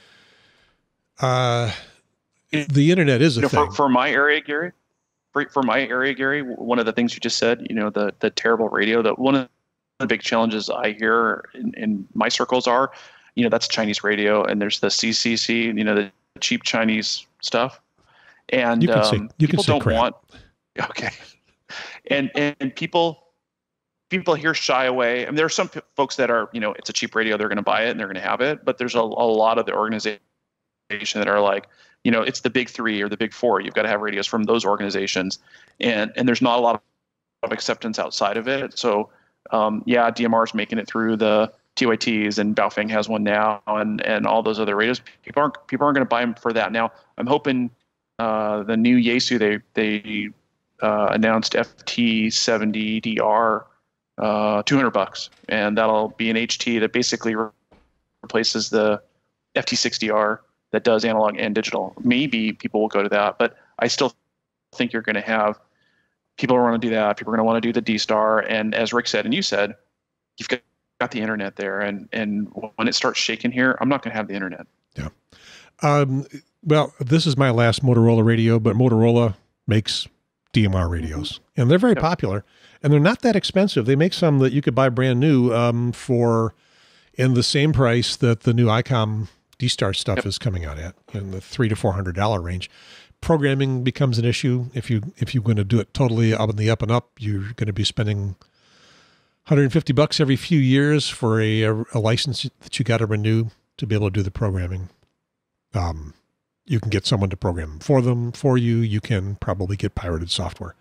Uh, the internet is a you know, thing. for, for my area, Gary. For, for my area, Gary, one of the things you just said, you know, the the terrible radio. That one of the big challenges I hear in, in my circles are, you know, that's Chinese radio, and there's the C C C, you know, the cheap Chinese stuff, and you can say, um, you can people say don't crap. want. Okay, and and people people here shy away. I mean, there are some p- folks that are, you know, it's a cheap radio, they're going to buy it and they're going to have it, but there's a, a lot of the organization that are like, you know, it's the big three or the big four. You've got to have radios from those organizations, and and there's not a lot of acceptance outside of it. So, um, yeah, D M R is making it through the T Y Ts, and Baofeng has one now, and and all those other radios. People aren't people aren't going to buy them for that. Now, I'm hoping uh, the new Yaesu they they uh, announced F T seventy D R, uh, two hundred bucks, and that'll be an H T that basically re- replaces the F T sixty R that does analog and digital. Maybe people will go to that, but I still think you're going to have people want to do that. People are going to want to do the D-Star. And as Rick said, and you said, you've got, got the internet there. And, and when it starts shaking here, I'm not going to have the internet. Yeah. Um, well, this is my last Motorola radio, but Motorola makes D M R radios, and they're very Yep. popular, and they're not that expensive. They make some that you could buy brand new um, for in the same price that the new EmComm D-Star stuff Yep. is coming out at, in the three to four hundred dollar range. Programming becomes an issue. If you if you're going to do it totally up in the up and up, you're going to be spending one hundred fifty bucks every few years for a, a, a license that you got to renew to be able to do the programming. Um, you can get someone to program for them for you. You can probably get pirated software.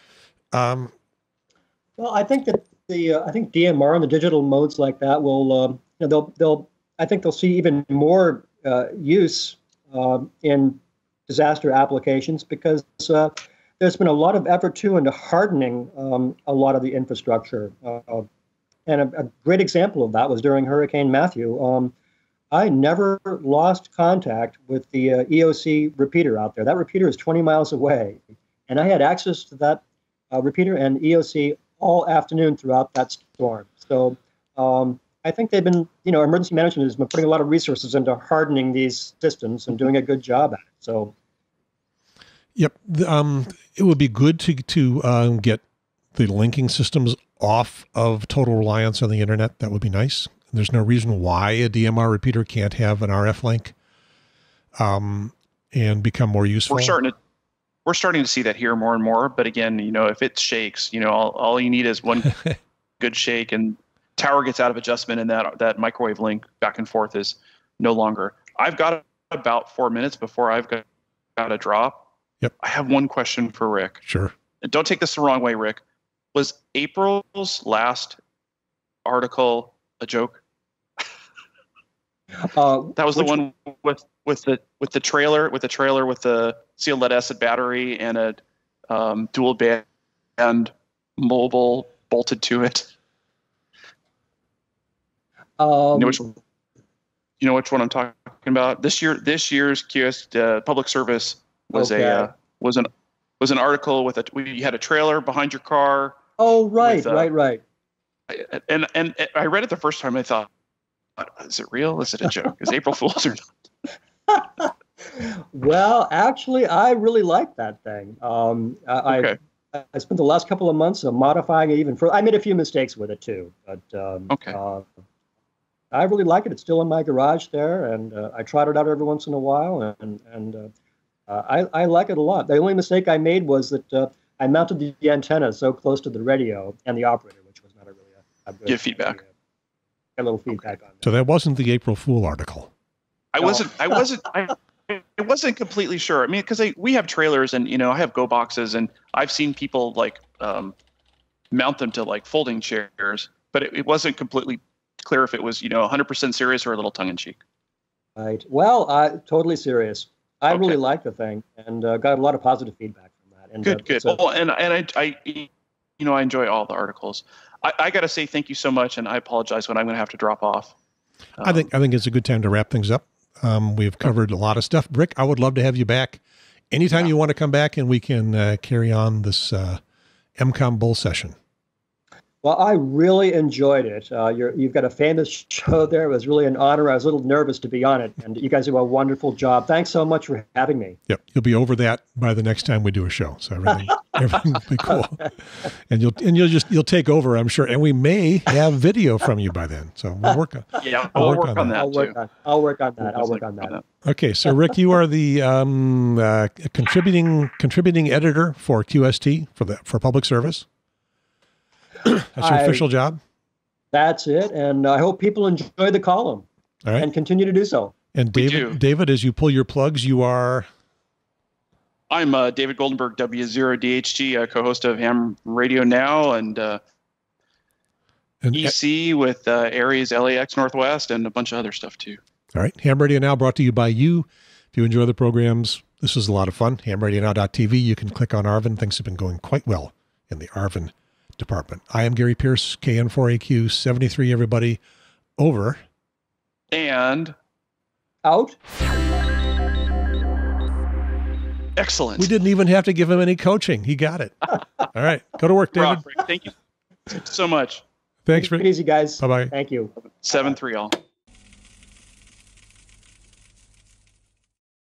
Um, Well, I think that the uh, I think D M R and the digital modes like that will um, you know, they'll they'll I think they'll see even more uh, use um, in disaster applications, because uh, there's been a lot of effort too into hardening um, a lot of the infrastructure. Uh, and a, a great example of that was during Hurricane Matthew. Um, I never lost contact with the uh, E O C repeater out there. That repeater is twenty miles away, and I had access to that uh, repeater and E O C all afternoon throughout that storm. So um, I think they've been, you know, emergency management has been putting a lot of resources into hardening these systems and doing a good job at it. So, yep. Um, it would be good to, to um, get the linking systems off of total reliance on the internet. That would be nice. There's no reason why a D M R repeater can't have an R F link um, and become more useful. We're starting to we're starting to see that here more and more. But again, you know, if it shakes, you know, all, all you need is one good shake, and tower gets out of adjustment, and that that microwave link back and forth is no longer. I've got about four minutes before I've got, got a drop. Yep. I have one question for Rick. Sure. And don't take this the wrong way, Rick. Was April's last article a joke? uh, That was the which- one with with the with the trailer with the trailer with the sealed lead acid battery and a um, dual band mobile bolted to it. Um, You know which you know which one I'm talking about. This year, this year's Q S uh, public service was Okay. a uh, was an was an article with a you had a trailer behind your car. oh, right, with, uh, right, right. And and I read it the first time. I thought, is it real? Is it a joke? Is April Fool's or not? Well, actually, I really like that thing. Um, I, Okay. I I spent the last couple of months uh, modifying it even further. I made a few mistakes with it too, but um, Okay. uh, I really like it. It's still in my garage there, and uh, I trot it out every once in a while, and and uh, uh, I I like it a lot. The only mistake I made was that uh, I mounted the, the antenna so close to the radio and the operator, which was not a really a, a good give feedback. A little feedback okay. on that. So that wasn't the April Fool article. I wasn't. I wasn't. I, I wasn't completely sure. I mean, because we have trailers, and you know, I have Go boxes, and I've seen people like um, mount them to like folding chairs, but it, it wasn't completely clear if it was, you know, one hundred percent serious or a little tongue in cheek. Right. Well, uh, totally serious. I Okay. really like the thing, and uh, got a lot of positive feedback from that. And, Good, uh, good. it's a- Well, and and I, I, you know, I enjoy all the articles. I, I got to say thank you so much, and I apologize when I'm going to have to drop off. Um, I think I think it's a good time to wrap things up. Um, we've covered a lot of stuff. Rick, I would love to have you back anytime Yeah. you want to come back, and we can uh, carry on this uh, EmComm Bull Session. Well, I really enjoyed it. Uh, you're, you've got a famous show there. It was really an honor. I was a little nervous to be on it, and you guys do a wonderful job. Thanks so much for having me. Yep, you'll be over that by the next time we do a show, so everything everything will be cool. And you'll and you'll just you'll take over, I'm sure. And we may have video from you by then, so we'll work on. Yeah, I'll I'll work work, on on that. that, I'll work too. on. I'll work on that. I'll work on that. Okay, so Rick, you are the um, uh, contributing contributing editor for Q S T for the for public service. That's your I- official job. That's it, and I hope people enjoy the column All right. and continue to do so. And We David, do. David, as you pull your plugs, you are I'm uh, David Goldenberg, W zero D H G, uh, co-host of Ham Radio Now, and uh, an, E C with uh, Aries L A X Northwest, and a bunch of other stuff too. all right. Ham Radio Now brought to you by you. If you enjoy the programs, this was a lot of fun. ham radio now dot t v. You can click on Arvin. Things have been going quite well in the Arvin department. I am Gary Pearce, K N four A Q seventy-three. Everybody, over. And Out. excellent. We didn't even have to give him any coaching. He got it. All right. Go to work, David. Rock, Rick. Thank you so much. Thanks, Take Rick. it easy, guys. Bye-bye. Thank you. seven three all.